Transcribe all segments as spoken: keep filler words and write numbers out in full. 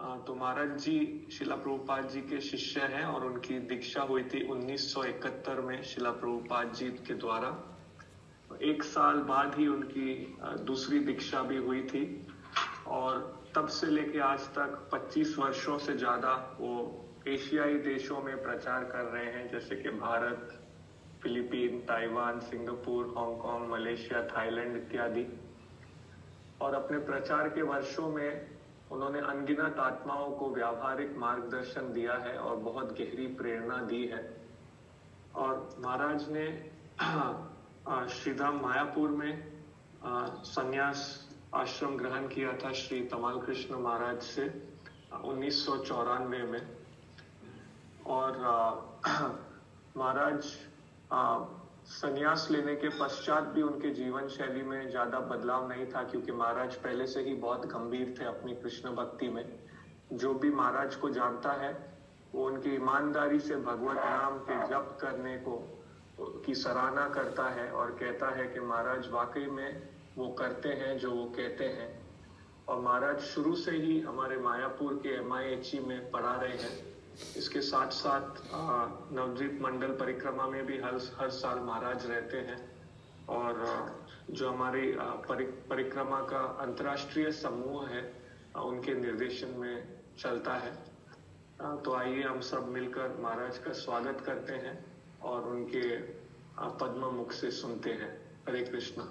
तो महाराज जी शिला प्रभुपाद जी के शिष्य हैं और उनकी दीक्षा हुई थी उन्नीस सौ इकहत्तर में शिला प्रभुपाद जी के द्वारा। एक साल बाद ही उनकी दूसरी दीक्षा भी हुई थी और तब से लेके आज तक पच्चीस वर्षों से ज़्यादा वो एशियाई देशों में प्रचार कर रहे हैं, जैसे कि Bharat, Philippine, Taiwan, Singapore, Hong Kong, Malaysia, Thailand इत्यादि। और अपने प्रचार के वर्षों में उन्होंने अनगिनत आत्माओं को व्यावहारिक मार्गदर्शन दिया है और बहुत गहरी प्रेरणा दी है। और महाराज ने श्रीधाम मायापुर में संन्यास आश्रम ग्रहण किया था श्री तमाल कृष्ण महाराज से उन्नीस सौ चौरानवे में। और महाराज संन्यास लेने के पश्चात भी उनके जीवन शैली में ज्यादा बदलाव नहीं था, क्योंकि महाराज पहले से ही बहुत गंभीर थे अपनी कृष्ण भक्ति में। जो भी महाराज को जानता है वो उनकी ईमानदारी से भगवत नाम के जप करने को की सराहना करता है और कहता है कि महाराज वाकई में वो करते हैं जो वो कहते हैं। और महाराज शुरू से ही हमारे मायापुर के एम आई एच ई में पढ़ा रहे हैं। इसके साथ साथ नवद्वीप मंडल परिक्रमा में भी हर हर साल महाराज रहते हैं। और जो हमारी परिक्रमा का अंतर्राष्ट्रीय समूह है उनके निर्देशन में चलता है। तो आइए हम सब मिलकर महाराज का स्वागत करते हैं और उनके पद्म मुख से सुनते हैं। हरे कृष्णा।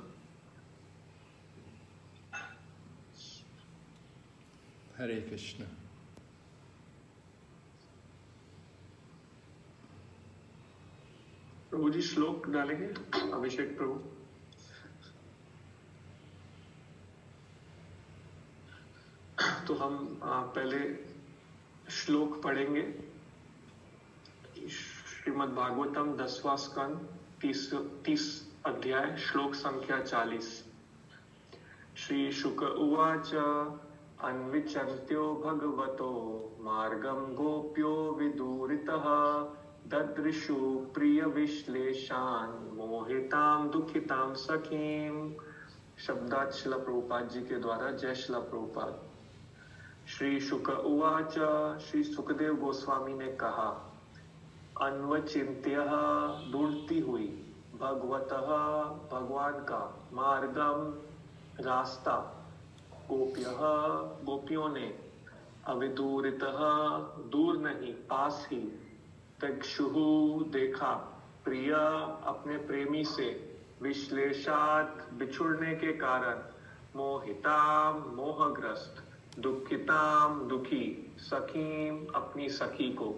हरे कृष्णा। प्रभु जी श्लोक डालेंगे। अभिषेक प्रभु। तो हम पहले श्लोक पढ़ेंगे। श्रीमद् भागवतम दसवां स्कंद तीस तीस अध्याय श्लोक संख्या चालीस। श्री शुक उवाच अन्विचन्त्यो भगवतो मार्गं गोप्यो विदूरितः ददृशु प्रिय विश्लेषान मोहिताम दुखिताम सखीम। शब्दार्थ शिला प्रभुपाद जी के द्वारा। जय शिला प्रभुपाद। श्री शुक उवाच, श्री सुखदेव गोस्वामी ने कहा, अन्वचिन्त्य ढूंढती हुई, भगवतः भगवान का, मार्गम रास्ता, गोप्यः गोपियों ने, अविदूरितः दूर नहीं पास ही, तक्षुहु देखा, प्रिय अपने प्रेमी से, विश्लेषात बिछुड़ने के कारण, मोहिताम मोहग्रस्त, दुखिताम दुखी, सखीम अपनी सखी को।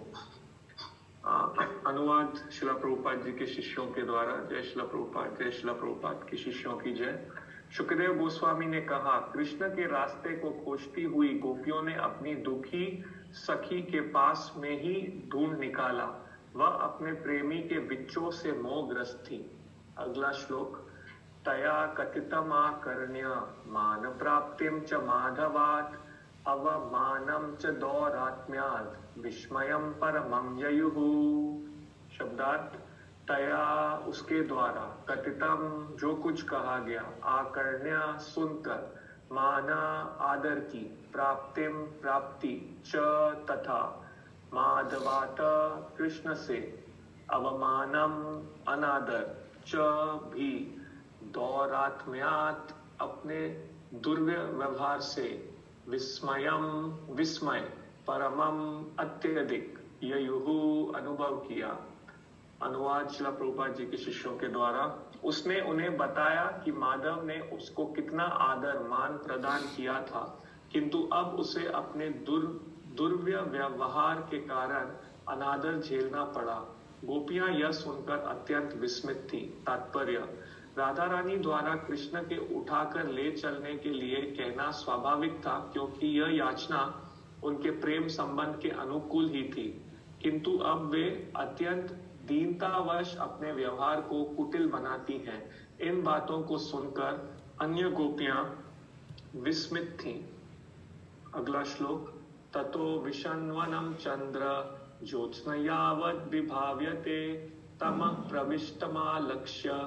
अनुवाद शिला प्रभुपाद जी के शिष्यों के द्वारा। जय शिला प्रभुपाद। जय शिला प्रभुपाद के शिष्यों की जय। सुखदेव गोस्वामी ने कहा, कृष्ण के रास्ते को खोजती हुई गोपियों ने अपनी दुखी सखी के पास में ही ढूंढ निकाला। वह अपने प्रेमी के बिच्छों से मोहग्रस्त थी। अगला श्लोक। तया कथितमाकर्ण्य मान प्राप्तिम च माधवात् अवमानम च दौरात्म्यात् विस्मयं परमं ययुः। शब्दार्थ। तया उसके द्वारा, कथितम जो कुछ कहा गया, आकर्ण्य सुनकर, माना आदर की, प्राप्तिम प्राप्ति, च तथा, माधवात कृष्ण से, अवमानम अनादर, च भी, दौरात्म्यात अपने दुर्व्यवहार से, विस्मयम विस्मय, परमम अत्यधिक, ययुहु अनुभव किया। अनुवाद शिला प्रभुपाद जी के शिष्यों के द्वारा। उसने उन्हें बताया कि माधव ने उसको कितना आदर मान प्रदान किया था, किंतु अब उसे अपने दुर दुर्व्य व्यवहार के कारण अनादर झेलना पड़ा। गोपियां यह सुनकर अत्यंत विस्मित थी। तात्पर्य। राधा रानी द्वारा कृष्ण के उठाकर ले चलने के लिए कहना स्वाभाविक था, क्योंकि यह याचना उनके प्रेम संबंध के अनुकूल ही थी, किंतु अब वे अत्यंत दीनतावश अपने व्यवहार को कुटिल बनाती हैं। इन बातों को सुनकर अन्य गोपियां विस्मित थीं। अगला श्लोक। ततो विषन्वनं चंद्र ज्योत्स्नयावद् विभाव्यते तमः प्रविष्टमालक्ष्य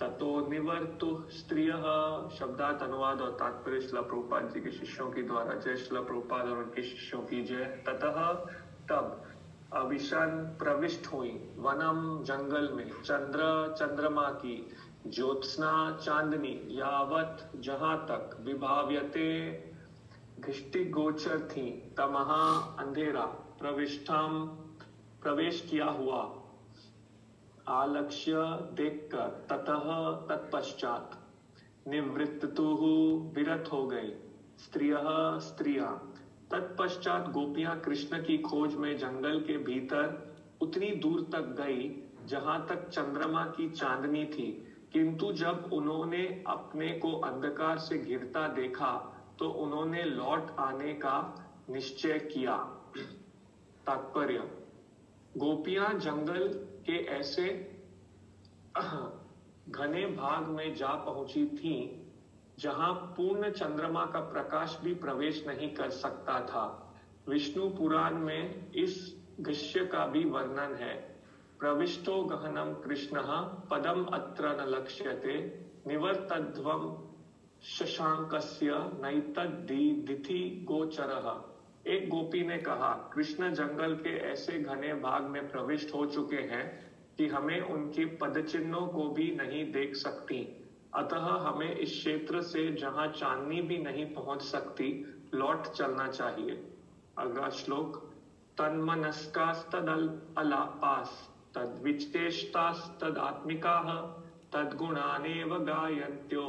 ततो निवर्तु स्त्रियः। शब्दार्थ अनुवाद और तात्पर्य श्रील प्रभुपाद जी के शिष्यों के द्वारा। जय श्रील प्रभुपाद और उनके शिष्यों की जय। ततः तब अविशन प्रविष्ट हुई वनम जंगल में, चंद्र चंद्रमा की, ज्योत्सना चांदनी, यावत जहां तक, विभाव्यते घृष्टि गोचर थी, तमहा अंधेरा, प्रविष्टम प्रवेश किया हुआ, आलक्ष्य देखकर, ततः तत्पश्चात, निवृत्तुः विरत हो गई, स्त्रियः स्त्रियां, तत्पश्चात गोपियां कृष्ण की खोज में जंगल के भीतर उतनी दूर तक गई जहां तक चंद्रमा की चांदनी थी, किंतु जब उन्होंने अपने को अंधकार से घिरता देखा तो उन्होंने लौट आने का निश्चय किया। तात्पर्य, गोपियां जंगल के ऐसे घने भाग में जा पहुंची थीं जहां पूर्ण चंद्रमा का प्रकाश भी प्रवेश नहीं कर सकता था। विष्णु पुराण में इस दृश्य का भी वर्णन है। प्रविष्टो गहनम कृष्णः पदम अत्र न लक्ष्यते, निवर्तध्वम शशांकस्य नैतद्दिथि गोचरः। एक गोपी ने कहा, कृष्ण जंगल के ऐसे घने भाग में प्रविष्ट हो चुके हैं कि हमें उनके पदचिन्हों को भी नहीं देख सकती, अतः हमें इस क्षेत्र से जहां चांदनी भी नहीं पहुंच सकती लौट चलना चाहिए। अगला श्लोक, तन्मनस्कास्तदल अलापास तद्विचेष्टास्तदात्मिकाः तद्गुणानेव गायन्त्यो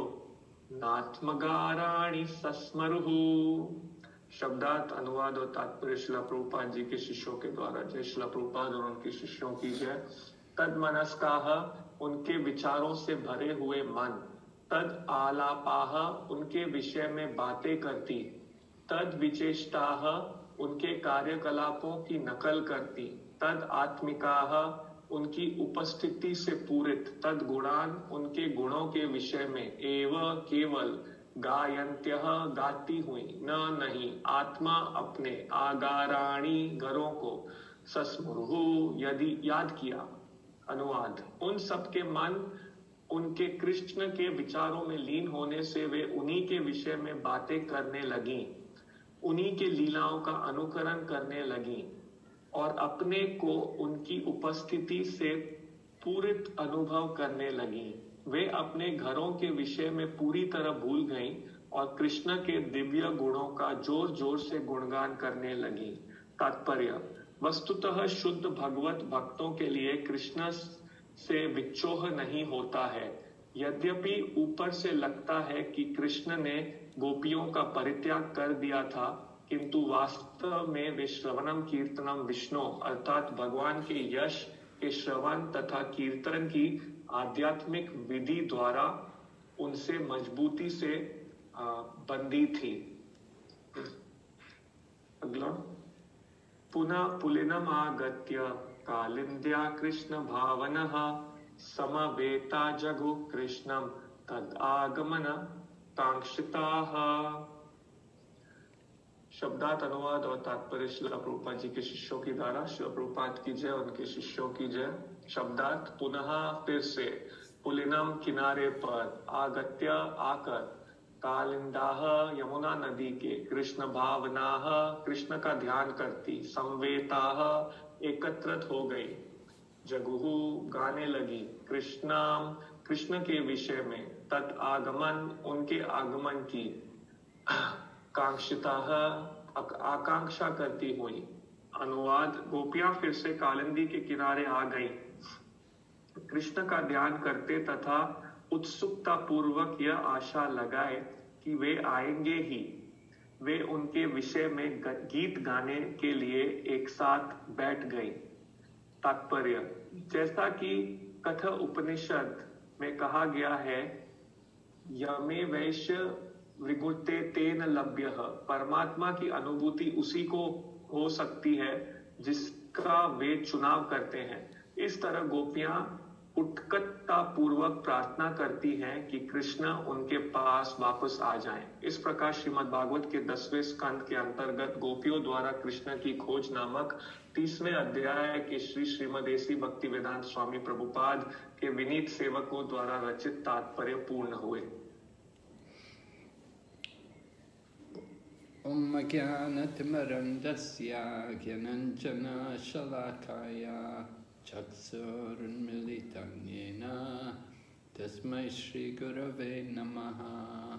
नात्मगाराणि सस्मरुः। शब्दार्थ अनुवाद और तात्पर्य श्रील प्रभुपाद जी के शिष्यों के द्वारा। जय श्रील प्रभुपाद और उनके शिष्यों की जय। तन्मनस्काः, उनके विचारों से भरे हुए मन, तद आलापाः, उनके विषय में बातें करती, तद विचेष्टाः, उनके कार्यकलापों की नकल करती, तद आत्मिकाः, उनकी उपस्थिति से पूरित, तद गुणान, उनके गुणों के विषय में, एव केवल, गायन्त्यः, गाती हुई, न नहीं, आत्मा अपने, आगाराणी, गरों को, सस्मुरुहु, यदि याद किया। अनुवाद, उन सबके मन उनके कृष्ण के विचारों में लीन होने से वे उन्हीं के विषय में बातें करने लगी, उन्हीं के लीलाओं का अनुकरण करने लगी और अपने को उनकी उपस्थिति से पूरित अनुभव करने लगी। वे अपने घरों के विषय में पूरी तरह भूल गईं और कृष्ण के दिव्य गुणों का जोर जोर से गुणगान करने लगी। तात्पर्य, वस्तुतः शुद्ध भगवत भक्तों के लिए कृष्ण से विक्षोह नहीं होता है। यद्यपि ऊपर से लगता है कि कृष्ण ने गोपियों का परित्याग कर दिया था, किंतु वास्तव में वे श्रवणम कीर्तनम विष्णु अर्थात भगवान के यश के श्रवण तथा कीर्तन की आध्यात्मिक विधि द्वारा उनसे मजबूती से बंधी थी। अगला, पुनः पुलिनम आगत्य कालिंद्या कृष्ण भावनः समवेता जगु कृष्णम तद आगमन कांक्षिताः। शब्दार्थ अनुवाद और तात्पर्य श्रील प्रभुपाद जी के शिष्यों की द्वारा। श्रील प्रभुपाद की जय, उनके शिष्यों की जय। शब्दार्थ, पुनः फिर से, पुलिनम किनारे पर, आगत्य आकर, कालिंदाह यमुना नदी के, कृष्ण भावनाह कृष्ण का ध्यान करती, संवेताह एकत्रित हो गई, जगुहु गाने लगी, कृष्णाम कृष्ण के विषय में, तत् आगमन उनके आगमन की, कांक्षिताह आकांक्षा करती हुई। अनुवाद, गोपियां फिर से कालिंदी के किनारे आ गईं, कृष्ण का ध्यान करते तथा उत्सुकता पूर्वक यह आशा लगाए कि वे आएंगे ही। वे उनके विषय में गीत गाने के लिए एक साथ बैठ गई। तात्पर्य, जैसा कि कथा उपनिषद में कहा गया है, यमे वैश्य विगुते तेन लभ्यः, परमात्मा की अनुभूति उसी को हो सकती है जिसका वे चुनाव करते हैं। इस तरह गोपियां उत्कटता पूर्वक प्रार्थना करती हैं कि कृष्ण उनके पास वापस आ जाएं। इस प्रकार श्रीमद् भागवत के दसवें स्कंद के अंतर्गत गोपियों द्वारा कृष्ण की खोज नामक तीसवें अध्याय के श्री श्रीमदेसी भक्तिवेदांत स्वामी प्रभुपाद के विनीत सेवकों द्वारा रचित तात्पर्य पूर्ण हुए। Om Jnanatimarandasya Gyananjana Shalakaya Chaksurunmilitam Yena Tasmai Shri Gurave Namaha.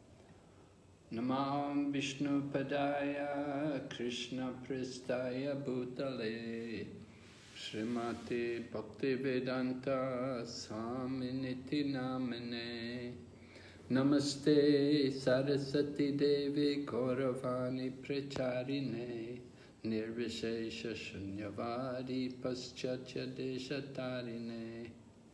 Namam Vishnu Padaya Krishna Pristaya Bhutale Srimati Bhaktivedanta Swaminiti Namane. Namaste Saraswati Devi Gauravani Pracharine Nirvishesha Shunyavadi Paschatya Deshatarine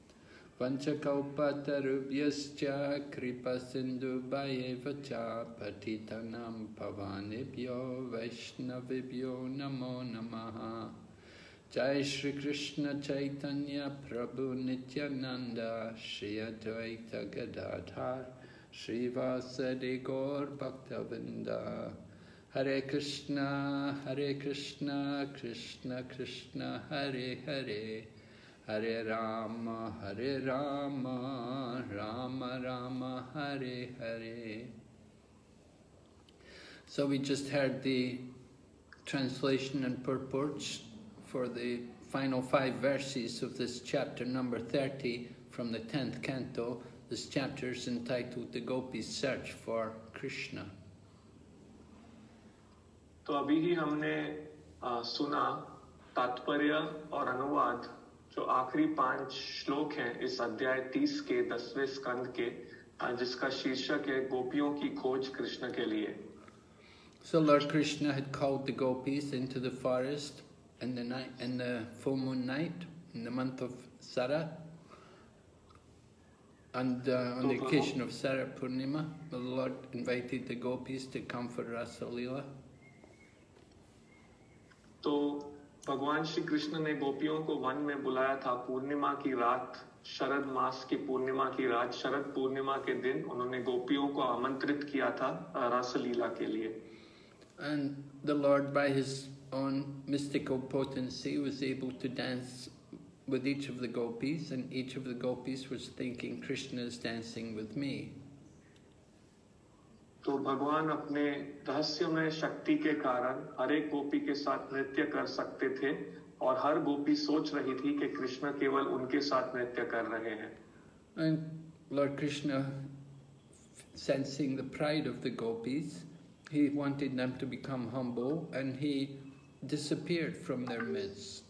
Vanchakaupatarubhyascha Kripa Sindhu Bhayevacha Patitanam Pavanebhyo Vaishnavibhyo Namo Namaha. Jai Shri Krishna Chaitanya Prabhu Nityananda Shri Advaita Gadadhar Shri Vasadi Gaur Bhaktavinda. Hare Krishna, Hare Krishna, Krishna Krishna, Hare Hare, Hare Rama, Hare Rama, Rama Rama, Hare Hare. So we just heard the translation and purports for the final five verses of this chapter number thirty from the tenth canto. This chapter is entitled The Gopis' Search for Krishna. तो अभी ही हमने आ, सुना तात्पर्य और अनुवाद जो आखिरी पांच श्लोक हैं इस अध्याय तीस के दसवें स्कंद के, जिसका शीर्षक है गोपियों की खोज कृष्ण के लिए. So Lord Krishna had called the gopis into the forest in the night, in the full moon night, in the month of Sara, and uh, on the occasion of Sara Purnima, the Lord invited the gopis to come for Rasa Leela. तो भगवान श्री कृष्ण ने गोपियों को one में बुलाया था पूर्णिमा की रात, शरद मास की पूर्णिमा की रात, शरद पूर्णिमा के दिन उन्होंने गोपियों को आमंत्रित किया था रस लीला के लिए. And the Lord, by his own mystical potency, was able to dance with each of the gopis, and each of the gopis was thinking, Krishna is dancing with me. तो भगवान अपने रहस्यमय शक्ति के कारण हर एक गोपी के साथ नृत्य कर सकते थे, और हर गोपी सोच रही थी कि कृष्ण केवल उनके साथ नृत्य कर रहे हैं. And Lord Krishna, sensing the pride of the gopis, he wanted them to become humble, and he disappeared from their midst.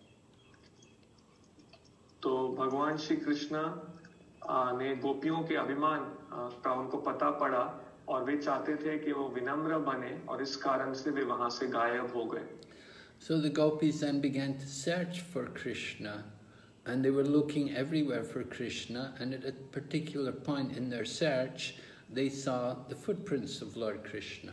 तो भगवान श्री कृष्ण ने गोपियों के अभिमान का उनको पता पड़ा, और वे चाहते थे कि वो विनम्र बने, और इस कारण से वे वहां से गायब हो गए. So the gopis then began to search for Krishna, and they were looking everywhere for Krishna, and at a particular point in their search, they saw the footprints of Lord Krishna.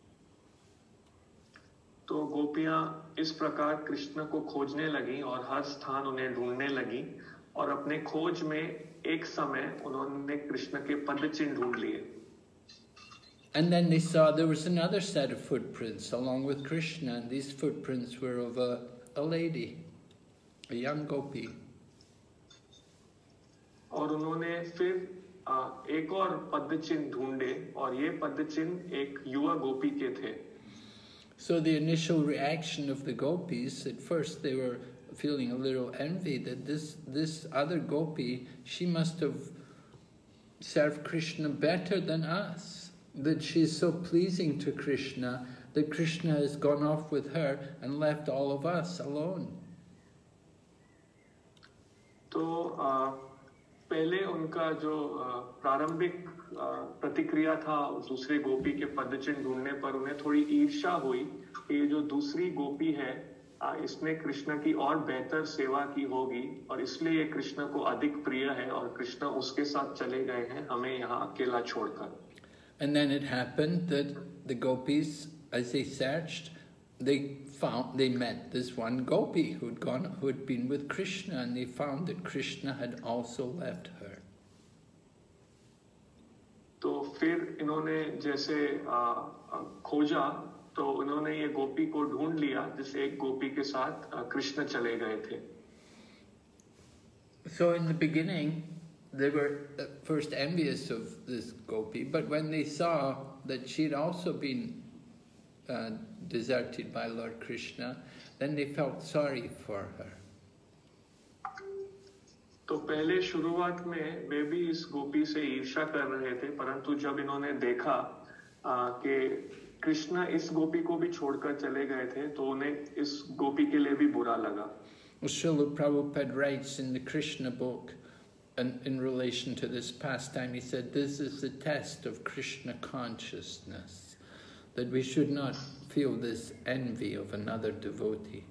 तो गोपियां इस प्रकार कृष्ण को खोजने लगी और हर स्थान उन्हें ढूंढने लगी, और अपने खोज में एक समय उन्होंने कृष्ण के पद चिन्ह ढूंढ लिए. And then they saw there was another set of footprints along with Krishna, and these footprints were of a, a lady, a young gopi. और उन्होंने फिर एक और पद चिन्ह ढूंढे, और ये पद चिन्ह एक युवा गोपी के थे. So the initial reaction of the gopis, at first they were feeling a little envy that this, this other gopi, she must have served Krishna better than us. That she's so pleasing to Krishna, that Krishna has gone off with her and left all of us alone. तो पहले उनका जो प्रारंभिक प्रतिक्रिया था दूसरे गोपी के पदचिन्ह ढूंढने पर, उन्हें थोड़ी ईर्ष्या हुई कि ये जो दूसरी गोपी है इसने कृष्ण की और बेहतर सेवा की होगी, और इसलिए ये कृष्ण को अधिक प्रिय है, और कृष्ण उसके साथ चले गए हैं हमें यहाँ अकेला छोड़कर. And then it happened that the gopis, as they searched, they found they met this one gopi who'd gone who had been with Krishna, and they found that Krishna had also left her. तो फिर इन्होंने जैसे आ, आ, खोजा तो उन्होंने ये गोपी को ढूंढ लिया जिस एक गोपी के साथ आ, कृष्ण चले गए थे. So in the beginning they were at first envious of this gopi, but when they saw that she'd also been uh, deserted by Lord Krishna, then they felt sorry for her. तो पहले शुरुआत में वे भी इस गोपी से ईर्ष्या कर रहे थे, परंतु जब इन्होंने देखा कि कृष्ण इस गोपी को भी छोड़कर चले गए थे तो उन्हें इस गोपी के लिए भी बुरा लगा. Srila Prabhupada writes in the Krishna book, and in relation to this pastime, he said, this is the test of Krishna consciousness, that we should not feel this envy of another devotee.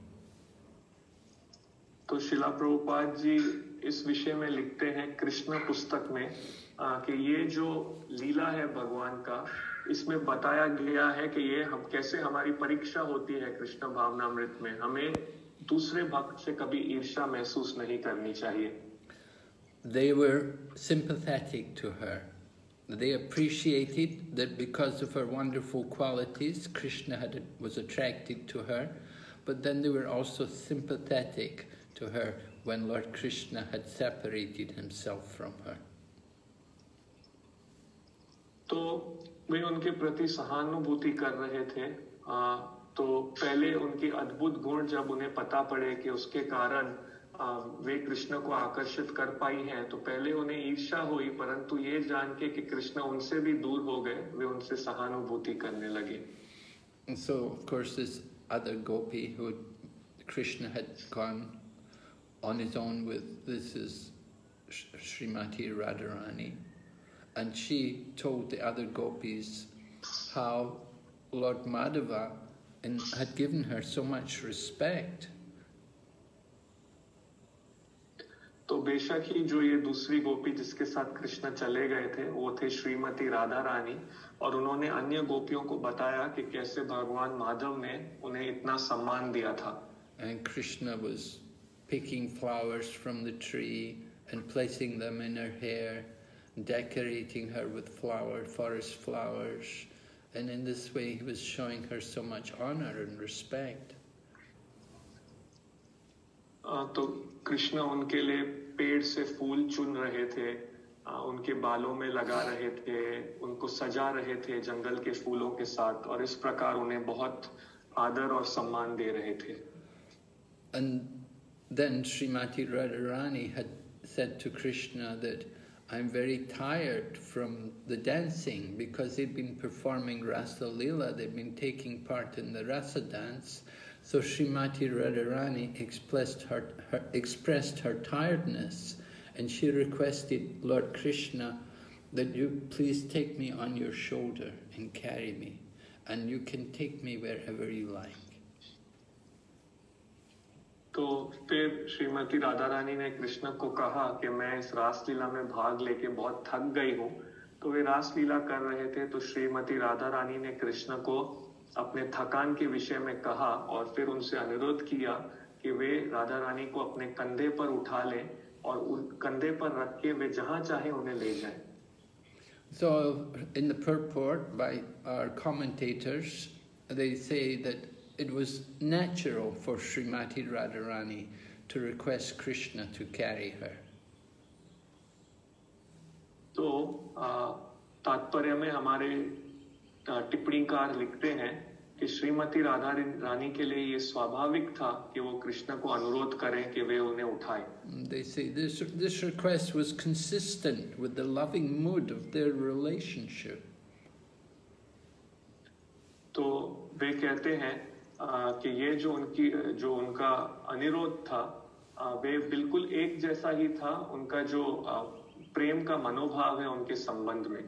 तो शिला प्रभुपाद जी इस विषय में लिखते हैं कृष्ण पुस्तक में आ, कि ये जो लीला है भगवान का, इसमें बताया गया है कि ये हम कैसे हमारी परीक्षा होती है कृष्ण भावनामृत में. हमें दूसरे भक्त से कभी ईर्ष्या महसूस नहीं करनी चाहिए. They were sympathetic to her. They appreciated that because of her wonderful qualities, Krishna had, was attracted to her, but then they were also sympathetic to her when Lord Krishna had separated himself from her. तो वे उनके प्रति सहानुभूति कर रहे थे. आ, तो पहले उनकी अद्भुत गुण जब उन्हें पता पड़े कि उसके कारण वे कृष्ण को आकर्षित कर पाई हैं, तो पहले उन्हें ईर्ष्या हुई, परंतु ये जान के कि कृष्ण उनसे भी दूर हो गए, वे उनसे सहानुभूति करने लगे. And so, of course, this other gopi who Krishna had gone on his own with, this is Srimati Radharani, and she told the other gopis how Lord Madhava and had given her so much respect. तो बेशक ही जो ये दूसरी गोपी जिसके साथ कृष्ण चले गए थे वो थे श्रीमती राधा रानी, और उन्होंने अन्य गोपियों को बताया कि कैसे भगवान माधव ने उन्हें इतना सम्मान दिया था. And Krishna was picking flowers from the tree and placing them in her hair, decorating her with flower, forest flowers. And in this way, he was showing her so much honor and respect. तो कृष्ण उनके लिए पेड़ से फूल चुन रहे थे, उनके बालों में लगा रहे थे, उनको सजा रहे थे जंगल के फूलों के साथ, और इस प्रकार उन्हें बहुत आदर और सम्मान दे रहे थे. And then Srimati Radharani had said to Krishna that I'm very tired from the dancing, because they'd been performing Rasa Leela, they'd been taking part in the Rasa dance. So Srimati Radharani expressed her, her, expressed her tiredness, and she requested Lord Krishna that you please take me on your shoulder and carry me, and you can take me wherever you like. तो फिर श्रीमती राधा रानी ने कृष्ण को कहा कि मैं इस रासलीला में भाग लेके बहुत थक गई हूँ. तो वे रासलीला कर रहे थे, तो श्रीमती राधा रानी ने कृष्ण को अपने थकान के विषय में कहा और फिर उनसे अनुरोध किया कि वे राधा रानी को अपने कंधे पर उठा लें और उन कंधे पर रख के वे जहाँ चाहे उन्हें ले जाएं. So in the purport by our commentators, they say that it was natural for Srimati Radharani to request Krishna to carry her. तो तात्पर्य में हमारे टिप्पणीकार लिखते हैं कि श्रीमती राधा रानी के लिए ये स्वाभाविक था कि वो कृष्ण को अनुरोध करें कि वे उन्हें उठाएं. They say this this request was consistent with the loving mood of their relationship. तो वे कहते हैं कि ये जो उनकी जो उनका अनुरोध था वे बिल्कुल एक जैसा ही था उनका जो प्रेम का मनोभाव है उनके संबंध में.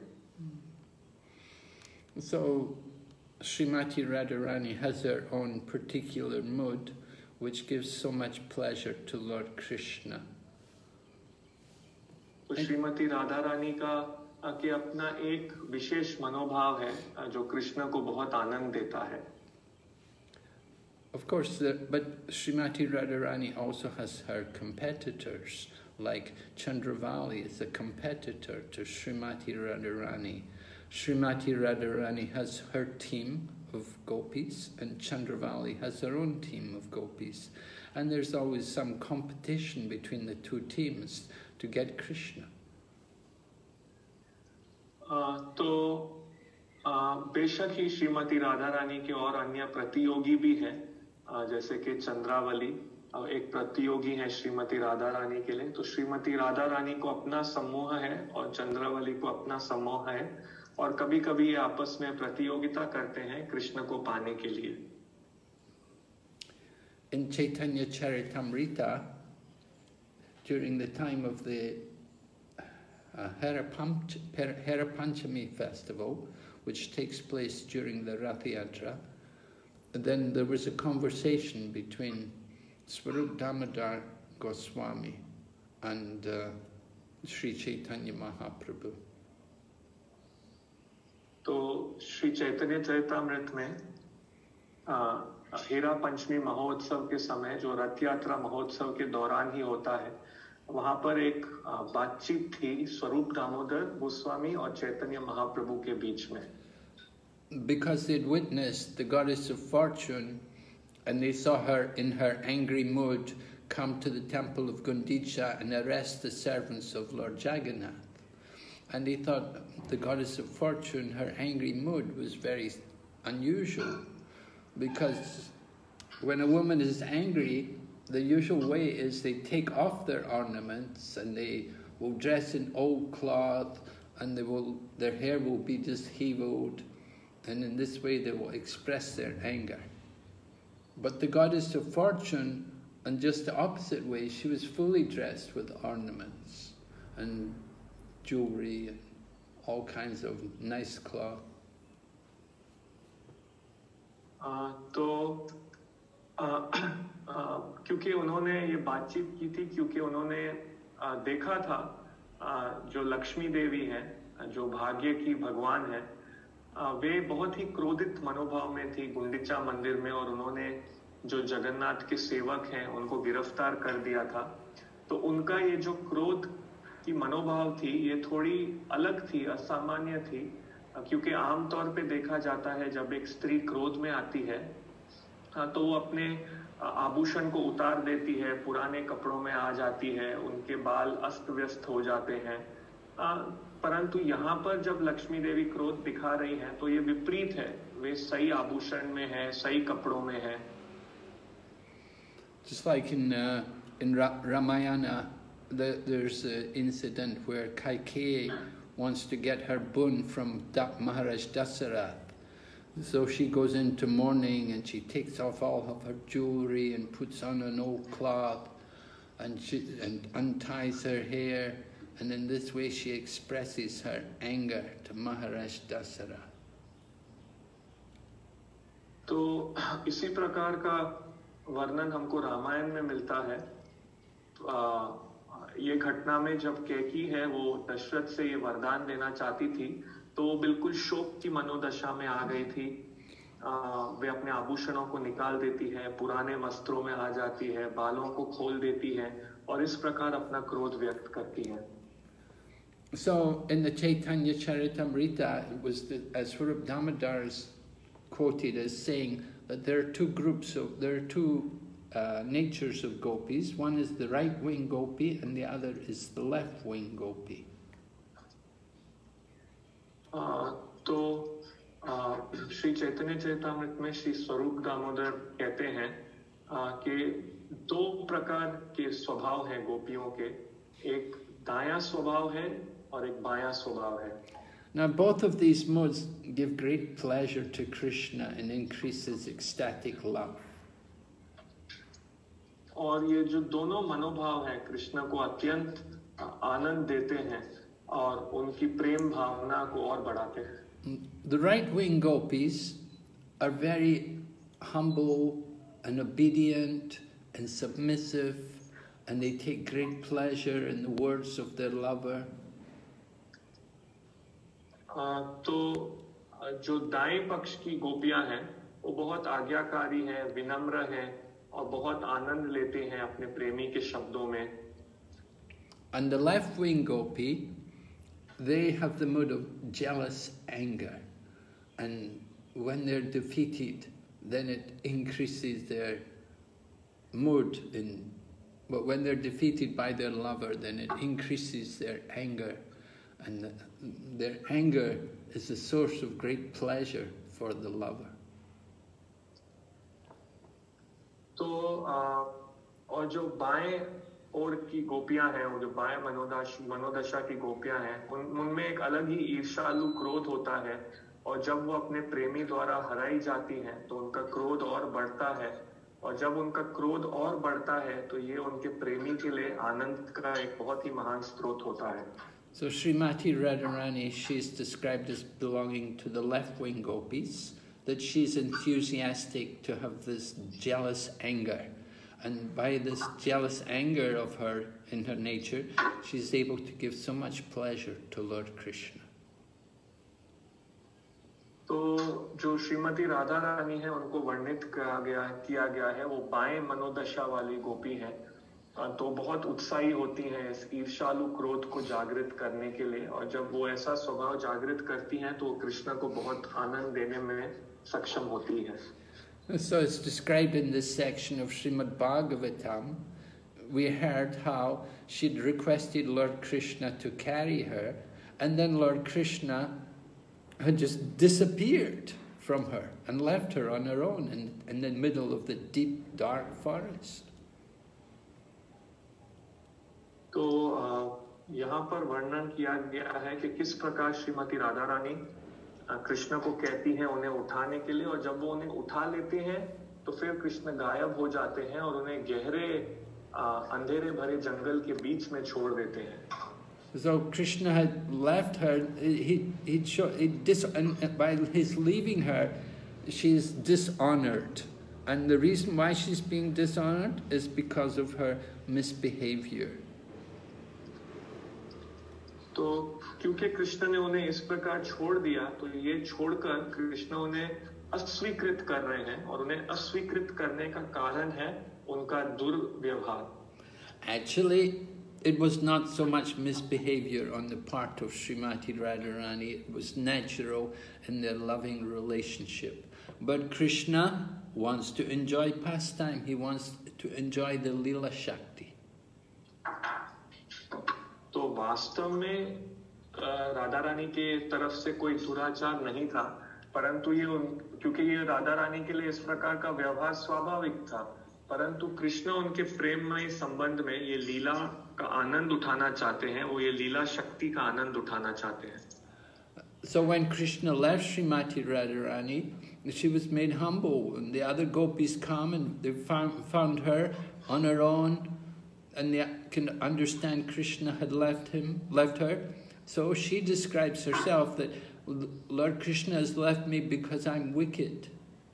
So Srimati Radharani has her own particular mood which gives so much pleasure to Lord Krishna. तो श्रीमती राधा रानी का कि अपना एक विशेष मनोभाव है जो कृष्ण को बहुत आनंद देता है. of course, the, but Srimati Radharani also has her competitors, like Chandravali is a competitor to Srimati Radharani. Srimati Radharani has her team of gopis, and Chandravali has her own team of gopis. And there's always some competition between the two teams to get Krishna. Uh, तो uh, बेशक ही श्रीमती राधा रानी के और अन्य प्रतियोगी भी हैं, uh, जैसे कि चंद्रावली uh, एक प्रतियोगी है श्रीमती राधा रानी के लिए. तो श्रीमती राधा रानी को अपना समूह है और चंद्रावली को अपना समूह है, और कभी कभी ये आपस में प्रतियोगिता करते हैं कृष्ण को पाने के लिए. In Chaitanya Charitamrita, during the time of the uh, Hera Panchami festival, which takes place during the Rath Yatra, then there was a conversation between Swarup Damodar Goswami and uh, Sri Chaitanya Mahaprabhu. तो श्री चैतन्य चरितामृत में आ, हीरा पंचमी महोत्सव के समय, जो रथ यात्रा महोत्सव के दौरान ही होता है, वहां पर एक बातचीत थी स्वरूप दामोदर गोस्वामी और चैतन्य महाप्रभु के बीच में. Because they'd witnessed the goddess of fortune and they saw her in her angry mood come to the temple of Gundicha and arrest the servants of Lord Jagannath. And they thought the goddess of fortune, her angry mood was very unusual, because when a woman is angry, the usual way is they take off their ornaments and they will dress in old cloth, and they will, their hair will be disheveled, and in this way they will express their anger. But the goddess of fortune, in just the opposite way, she was fully dressed with ornaments and jewelry and all kinds of nice cloth. uh, तो uh, uh, क्योंकि उन्होंने ये बातचीत की थी, क्योंकि उन्होंने uh, देखा था uh, जो लक्ष्मी देवी हैं, जो भाग्य की भगवान है, uh, वे बहुत ही क्रोधित मनोभाव में थी गुंडिचा मंदिर में, और उन्होंने जो जगन्नाथ के सेवक हैं उनको गिरफ्तार कर दिया था. तो उनका ये जो क्रोध की मनोभाव थी, ये थोड़ी अलग थी, असामान्य थी, क्योंकि आमतौर पे देखा जाता है जब एक स्त्री क्रोध में आती है तो वो अपने आभूषण को उतार देती है, पुराने कपड़ों में आ जाती है, उनके बाल अस्त व्यस्त हो जाते हैं. परंतु यहाँ पर जब लक्ष्मी देवी क्रोध दिखा रही हैं तो ये विपरीत है, वे सही आभूषण में है, सही कपड़ों में है. Just like in uh, in Ra Ramayana, the, there's an incident where Kaikeyi wants to get her boon from da Maharaj Dasarath. So she goes into mourning and she takes off all of her jewelry and puts on an old cloth and she and unties her hair, and in this way she expresses her anger to Maharaj Dasarath. तो इसी प्रकार का वर्णन हमको रामायण में मिलता है. आ, ये घटना में जब कैकेयी है वो दशरथ से ये वरदान लेना चाहती थी, तो वो बिल्कुल शोक की मनोदशा में आ गई थी. आ, वे अपने आभूषणों को निकाल देती है, पुराने वस्त्रों में आ जाती है, बालों को खोल देती है और इस प्रकार अपना क्रोध व्यक्त करती है. So in the Chaitanya Charitamrita, it was the, as Swarup Damodar is quoted as saying that there are two groups of, there are two uh, natures of gopis. One is the right-wing gopi and the other is the left-wing gopi. Uh, तो श्री चैतन्य चरितामृत में श्री स्वरूप दामोदर कहते हैं कि दो प्रकार के स्वभाव हैं गोपियों के, एक दायां स्वभाव है और एक बायां स्वभाव है. Now both of these modes give great pleasure to Krishna and increases ecstatic love. और ये जो दोनों मनोभाव हैं कृष्ण को अत्यंत आनंद देते हैं और उनकी प्रेम भावना को और बढ़ाते हैं. The right-wing gopis are very humble and obedient and submissive, and they take great pleasure in the words of their lover. तो जो दाएं पक्ष की गोपियां हैं वो बहुत आज्ञाकारी हैं, विनम्र हैं और बहुत आनंद लेते हैं अपने प्रेमी के शब्दों में. And the left wing gopi, they have the mood of jealous anger, and when they're defeated, then it increases their mood in. But when they're defeated by their lover, then it increases their anger, and the, their anger is a source of great pleasure for the lover. तो और जो बाएं ओर की गोपियां हैं, वो जो बाएं मनोदश मनोदशा की गोपियां हैं, उन उनमें एक अलग ही ईर्ष्यालु क्रोध होता है, और जब वो अपने प्रेमी द्वारा हराई जाती हैं तो उनका क्रोध और बढ़ता है, और जब उनका क्रोध और बढ़ता है तो ये उनके प्रेमी के लिए आनंद का एक बहुत ही महान स्रोत होता है. So Srimati Radharani, she is described as belonging to the left-wing gopis, that she's enthusiastic to have this jealous anger. And by this jealous anger of her, in her nature, she's able to give so much pleasure to Lord Krishna. तो जो श्रीमती राधा रानी है, उनको वर्णित किया गया किया गया है, वो बाएं मनोदशा वाली गोपी है, तो बहुत उत्साही होती हैं इस ईर्ष्यालु क्रोध को जागृत करने के लिए, और जब वो ऐसा स्वभाव जागृत करती हैं तो कृष्ण को बहुत आनंद देने में सक्षम होती है. So it's described in this section of Srimad Bhagavatam. We heard how she'd requested Lord Krishna to carry her, and then Lord Krishna had just disappeared from her and left her on her own in, in the middle of the deep, dark forest. तो यहाँ पर वर्णन किया गया है कि किस प्रकार श्रीमती राधा रानी कृष्ण को कहती हैं उन्हें उठाने के लिए, और जब वो उन्हें उठा लेते हैं तो फिर कृष्ण गायब हो जाते हैं और उन्हें गहरे अंधेरे भरे जंगल के बीच में छोड़ देते हैं. So Krishna had left her. He he he dis and by his leaving her, she's dishonored, and the reason why she's being dishonored is because of her misbehavior. तो क्योंकि कृष्ण ने उन्हें इस प्रकार छोड़ दिया, तो ये छोड़कर कृष्ण उन्हें अस्वीकृत कर रहे हैं, और उन्हें अस्वीकृत करने का कारण है उनका दुर्व्यवहार. Actually, it was not so much misbehavior on the part of Srimati Radharani, it was natural in their loving relationship. But Krishna wants to enjoy pastime, he wants to enjoy the Leela Shakti. तो वास्तव में राधा रानी के तरफ से कोई दुराचार नहीं था, परंतु ये क्योंकि ये राधा रानी के लिए इस प्रकार का व्यवहार स्वाभाविक था, परंतु कृष्ण उनके प्रेममय संबंध में ये लीला का आनंद उठाना चाहते हैं, वो ये लीला शक्ति का आनंद उठाना चाहते हैं. So when Krishna left Srimati Radharani, she was made humble, and the other gopis come and they found, found her on her own, and they can understand Krishna had left him, left her. So she describes herself that Lord Krishna has left me because I'm wicked.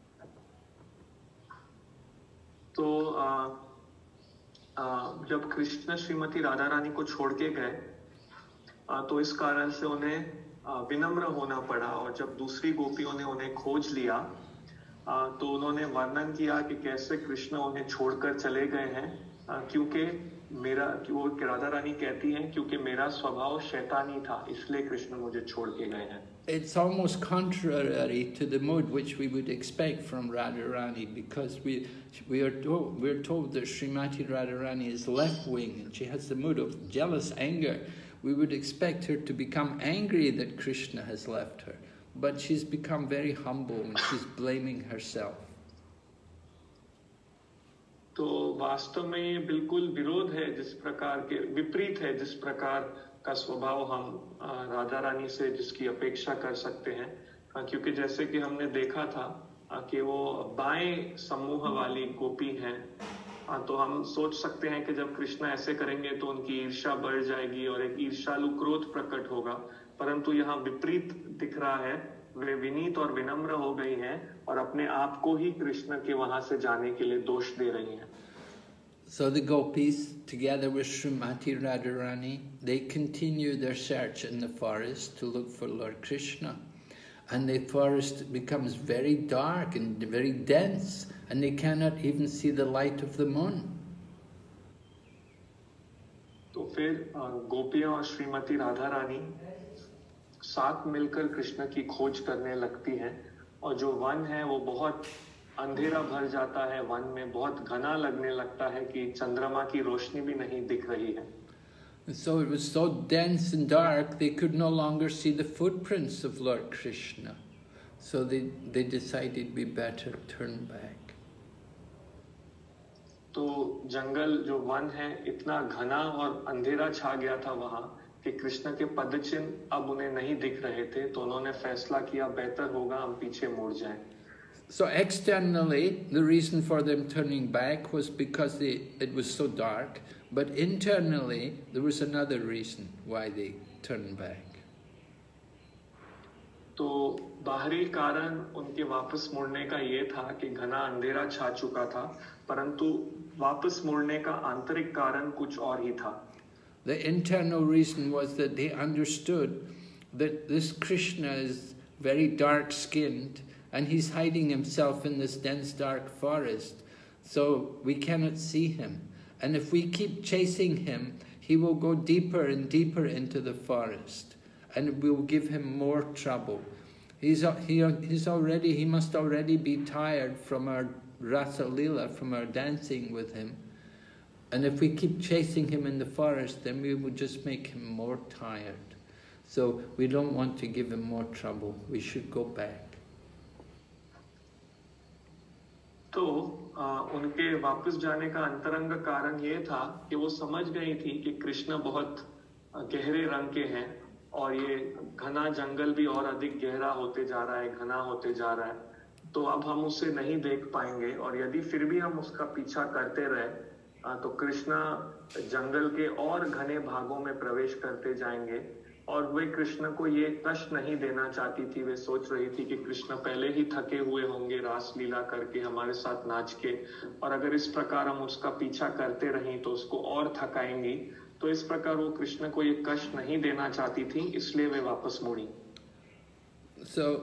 तो आ, आ, जब कृष्ण श्रीमती राधा रानी को छोड़ के गए, तो इस कारण से उन्हें विनम्र होना पड़ा, और जब दूसरी गोपियों ने उन्हें खोज लिया तो उन्होंने वर्णन किया कि कैसे कृष्ण उन्हें छोड़कर चले गए हैं, क्योंकि मेरा वो राधा रानी कहती हैं क्योंकि मेरा स्वभाव शैतानी था, इसलिए कृष्ण मुझे छोड़ के गए हैं. It's almost contrary to the mood which we would expect from Radharani, because we we are told we're told that Srimati Radharani is left wing and she has the mood of jealous anger. We would expect her to become angry that Krishna has left her, but she's become very humble and she's blaming herself. तो वास्तव में ये बिल्कुल विरोध है, जिस प्रकार के विपरीत है जिस प्रकार का स्वभाव हम राधा रानी से जिसकी अपेक्षा कर सकते हैं, क्योंकि जैसे कि हमने देखा था कि वो बाएं समूह वाली गोपी हैं, तो हम सोच सकते हैं कि जब कृष्ण ऐसे करेंगे तो उनकी ईर्ष्या बढ़ जाएगी और एक ईर्ष्यालु क्रोध प्रकट होगा, परंतु यहाँ विपरीत दिख रहा है, वे विनीत और विनम्र हो गई हैं और अपने आप को ही कृष्ण के वहां से जाने के लिए दोष दे रही हैं. So the gopis, together with Srimati Radharani, they continue their search in the forest to look for Lord Krishna. and the forest becomes very dark and very dense, and they cannot even see the light of the moon. तो फिर गोपियां और श्रीमती राधा रानी साथ मिलकर कृष्ण की खोज करने लगती हैं, और जो वन है वो बहुत अंधेरा भर जाता है, वन में बहुत घना लगने लगता है कि चंद्रमा की रोशनी भी नहीं दिख रही है. So it was so dense and dark they could no longer see the footprints of Lord Krishna. So they, they decided we better turn back. तो जंगल जो वन है इतना घना और अंधेरा छा गया था वहां कि कृष्ण के पदचिन्ह अब उन्हें नहीं दिख रहे थे, तो उन्होंने फैसला किया बेहतर होगा हम पीछे मुड़ जाएं. So externally, the reason for them turning back was because they, it was so dark, but internally there was another reason why they turned back. तो बाहरी कारण उनके वापस मुड़ने का ये था कि घना अंधेरा छा चुका था, परंतु वापस मुड़ने का आंतरिक कारण कुछ और ही था. The internal reason was that they understood that this Krishna is very dark-skinned and he's hiding himself in this dense dark forest, so we cannot see him. And if we keep chasing him, he will go deeper and deeper into the forest, and we will give him more trouble. He's, he, he's already, he must already be tired from our Rasa Lila, from our dancing with him. And if we keep chasing him in the forest, then we will just make him more tired. So we don't want to give him more trouble. We should go back. तो आ, उनके वापस जाने का अंतरंग कारण ये था कि वो समझ गई थी कि कृष्ण बहुत गहरे रंग के हैं और ये घना जंगल भी और अधिक गहरा होते जा रहा है, घना होते जा रहा है, तो अब हम उसे नहीं देख पाएंगे, और यदि फिर भी हम उसका पीछा करते रहे तो कृष्ण जंगल के और घने भागों में प्रवेश करते जाएंगे. और वे कृष्ण को ये कष्ट नहीं देना चाहती थी. वे सोच रही थी कि कृष्ण पहले ही थके हुए होंगे रास लीला करके, हमारे साथ नाच के, और अगर इस प्रकार हम उसका पीछा करते रहें तो उसको और थकाएंगी. तो इस प्रकार वो कृष्ण को ये कष्ट नहीं देना चाहती थी, इसलिए वे वापस मुड़ी. So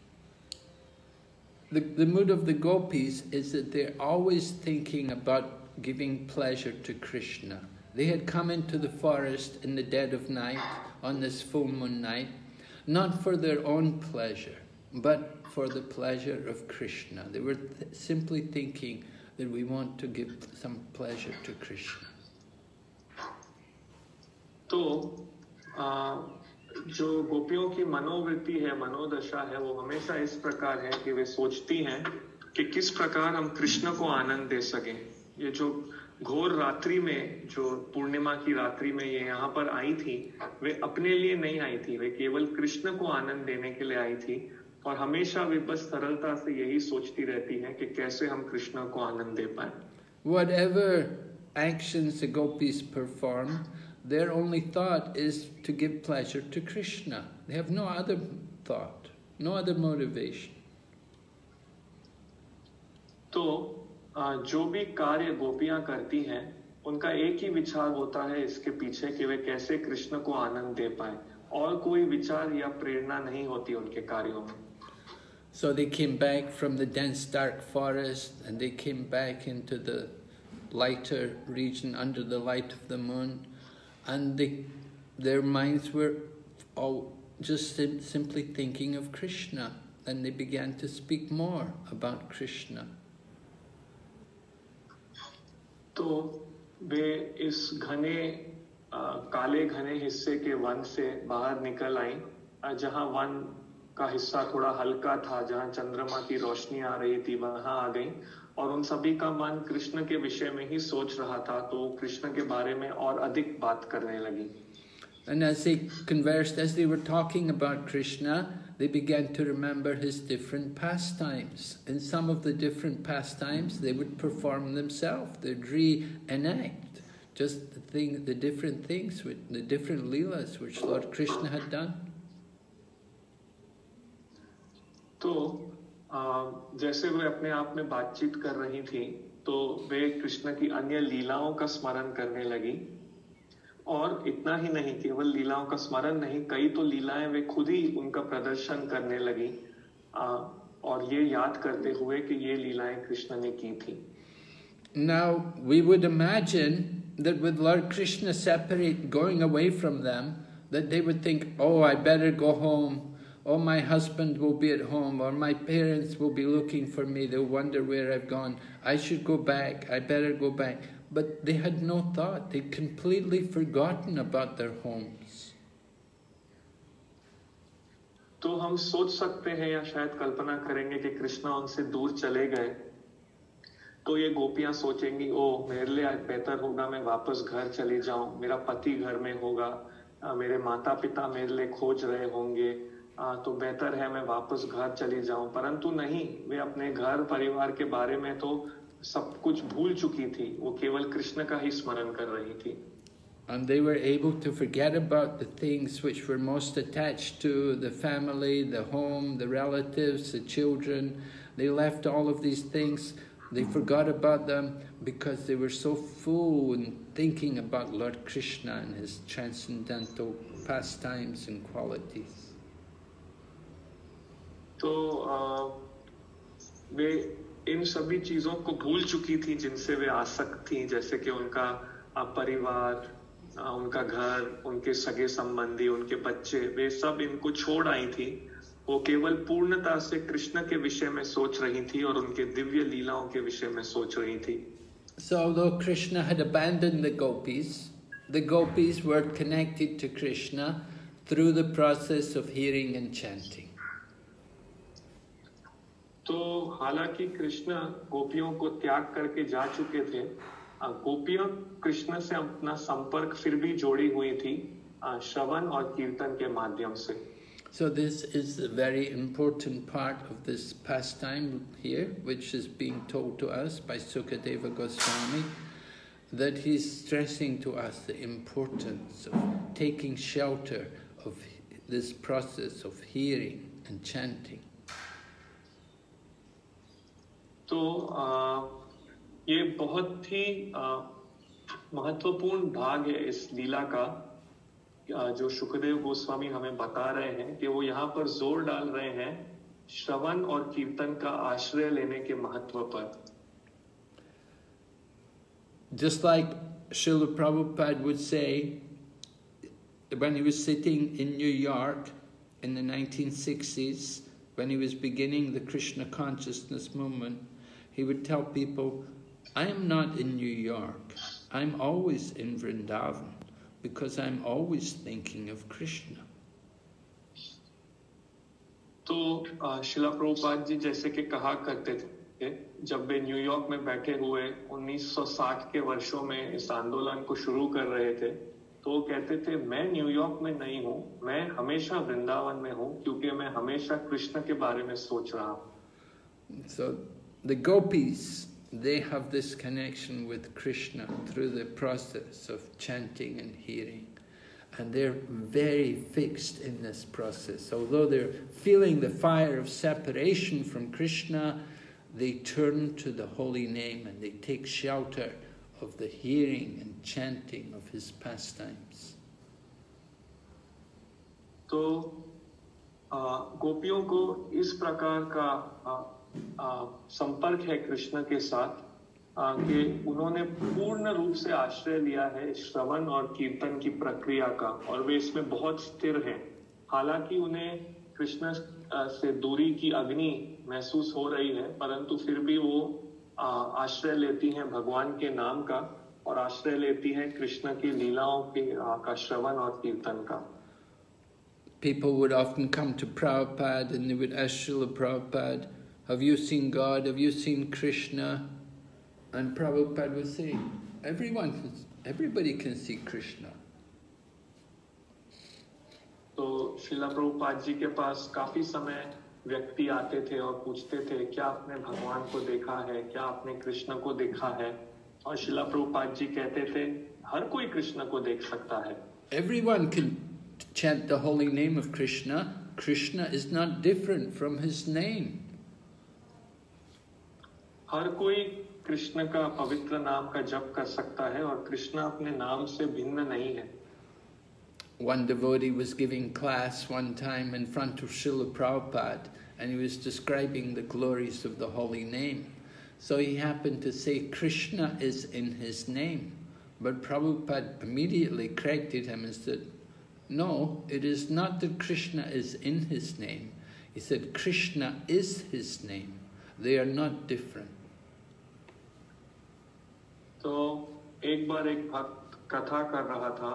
the, the mood of the gopis is that they're always thinking about giving pleasure to Krishna. They had come into the forest in the dead of night, on this full moon night, not for their own pleasure, but for the pleasure of Krishna. They were th simply thinking that we want to give some pleasure to Krishna. तो जो गोपियों की मनोवृत्ति है, मनोदशा है, वो हमेशा इस प्रकार है कि वे सोचती हैं कि किस प्रकार हम कृष्ण को आनंद दे सकें. ये जो घोर रात्रि में, जो पूर्णिमा की रात्रि में ये यहाँ पर आई थी, वे अपने लिए नहीं आई थी, वे केवल कृष्ण को आनंद देने के लिए आई थी, और हमेशा वे बस सरलता से यही सोचती रहती हैं कि कैसे हम कृष्ण को आनंद दे पाएं. Whatever actions the gopis perform, their only thought is to give pleasure to Krishna. They have no other thought, no other motivation. तो जो भी कार्य गोपियां करती हैं, उनका एक ही विचार होता है इसके पीछे कि वे कैसे कृष्ण को आनंद दे पाएं, और कोई विचार या प्रेरणा नहीं होती उनके कार्यों में. So they came back from the dense dark forest, and they came back into the lighter region under the light of the moon, and they, their minds were all just sim simply thinking of Krishna, and they began to speak more about Krishna. तो वे इस घने काले घने हिस्से के one से बाहर निकल आई, जहां वन का हिस्सा थोड़ा हल्का था, जहां चंद्रमा की रोशनी आ रही थी, वहां आ गई, और उन सभी का मन कृष्ण के विषय में ही सोच रहा था, तो कृष्ण के बारे में और अधिक बात करने लगी. And as they conversed, as they were talking about Krishna, they began to remember his different pastimes. In some of the different pastimes, they would perform themselves. They'd reenact just the thing, the different things, with the different leelas which Lord Krishna had done. तो जैसे वे अपने आप में बातचीत कर रही थी, तो वे कृष्ण की अन्य लीलाओं का स्मरण करने लगी. और इतना ही नहीं, केवल लीलाओं का स्मरण नहीं, कई तो लीलाएं वे खुद ही उनका प्रदर्शन करने लगी आ, और ये याद करते हुए कि ये लीलाएं कृष्ण ने की थी. Now we would imagine that with Lord Krishna separate, going away from them, that they would think, oh, I better go home, oh, my husband will be at home, or my parents will be looking for me, they'll wonder where I've gone, I should go back, I better go back. But they had no thought, they'd completely forgotten about their homes. तो हम सोच सकते हैं या शायद कल्पना करेंगे कि कृष्णा उनसे दूर चले गए, तो ये गोपियां सोचेंगी, ओ मेरे लिए बेहतर होगा मैं वापस घर चली जाऊं, मेरा पति घर में होगा, मेरे माता पिता मेरे लिए खोज रहे होंगे, तो बेहतर है मैं वापस घर चली जाऊं. परंतु नहीं, वे अपने घर परिवार के बारे में तो सब कुछ भूल चुकी थी, वो केवल कृष्ण का ही स्मरण कर रही थी. And they were able to forget about the things which were most attached to the family, the home, the relatives, the children. They left all of these things. They forgot about them because they were so full in thinking about Lord Krishna and his transcendental pastimes and qualities. तो वे इन सभी चीजों को भूल चुकी थी जिनसे वे आसक्त थी, जैसे कि उनका परिवार, उनका घर, उनके सगे संबंधी, उनके बच्चे, वे सब इनको छोड़ आई थी. वो केवल पूर्णता से कृष्ण के विषय में सोच रही थी और उनके दिव्य लीलाओं के विषय में सोच रही थी. So although Krishna had abandoned the gopis, the gopis were connected to Krishna through the process of hearing and chanting. तो हालांकि कृष्ण गोपियों को त्याग करके जा चुके थे, गोपियां कृष्ण से अपना संपर्क फिर भी जोड़ी हुई थी श्रवण और कीर्तन के माध्यम से. So this is a very important part of this pastime here, which is being told to us by Sukadeva Goswami, that he's stressing to us the importance of taking shelter of this process of hearing and chanting. तो आ, ये बहुत ही महत्वपूर्ण भाग है इस लीला का, जो शुकदेव गोस्वामी हमें बता रहे हैं कि वो यहाँ पर जोर डाल रहे हैं श्रवण और कीर्तन का आश्रय लेने के महत्व पर. Just like Srila Prabhupada would say, when he was sitting in New York in the nineteen sixties, when he was beginning the Krishna consciousness movement, he would tell people, I am not in New York, I'm always in Vrindavan, because I'm always thinking of Krishna. तो शिला प्रभुपाद जी जैसे कि कहा करते थे, जब वे New York में बैठे हुए उन्नीस सौ साठ के वर्षों में इस आंदोलन को शुरू कर रहे थे, तो वो कहते थे, मैं न्यूयॉर्क में नहीं हूँ, मैं हमेशा वृंदावन में हूँ, क्योंकि मैं हमेशा कृष्ण के बारे में सोच रहा हूँ. So the gopis, they have this connection with Krishna through the process of chanting and hearing. And they're very fixed in this process. Although they're feeling the fire of separation from Krishna, they turn to the holy name and they take shelter of the hearing and chanting of his pastimes. तो गोपियों को इस प्रकार का संपर्क है कृष्ण के साथ कि उन्होंने पूर्ण रूप से आश्रय लिया है श्रवण और कीर्तन की प्रक्रिया का, और वे इसमें बहुत स्थिर हैं. हालांकि उन्हें कृष्ण से दूरी की अग्नि महसूस हो रही है, परंतु फिर भी वो आश्रय लेती हैं भगवान के नाम का और आश्रय लेती हैं कृष्ण की लीलाओं के का श्रवण और कीर्तन का. People would often come to Prabhupada and they would ask Srila Prabhupada, have you seen God? Have you seen Krishna? And Prabhupada would say, everyone, everybody can see Krishna. तो शिला प्रभुपाद जी के पास काफी समय व्यक्ति आते थे और पूछते थे, क्या आपने भगवान को देखा है, क्या आपने कृष्ण को देखा है? और शिला प्रभुपाद जी कहते थे, हर कोई कृष्ण को देख सकता है. Everyone can chant the holy name of Krishna. Krishna is not different from his name. हर कोई कृष्ण का पवित्र नाम का जप कर सकता है और कृष्ण अपने नाम से भिन्न नहीं है. One devotee was giving class one time in front of Srila Prabhupada, and he was describing the glories of the holy name. So he happened to say Krishna is in his name, but Prabhupada immediately corrected him and said, no, it is not that Krishna is in his name. He said Krishna is his name. They are not different. तो एक बार एक भक्त कथा कर रहा था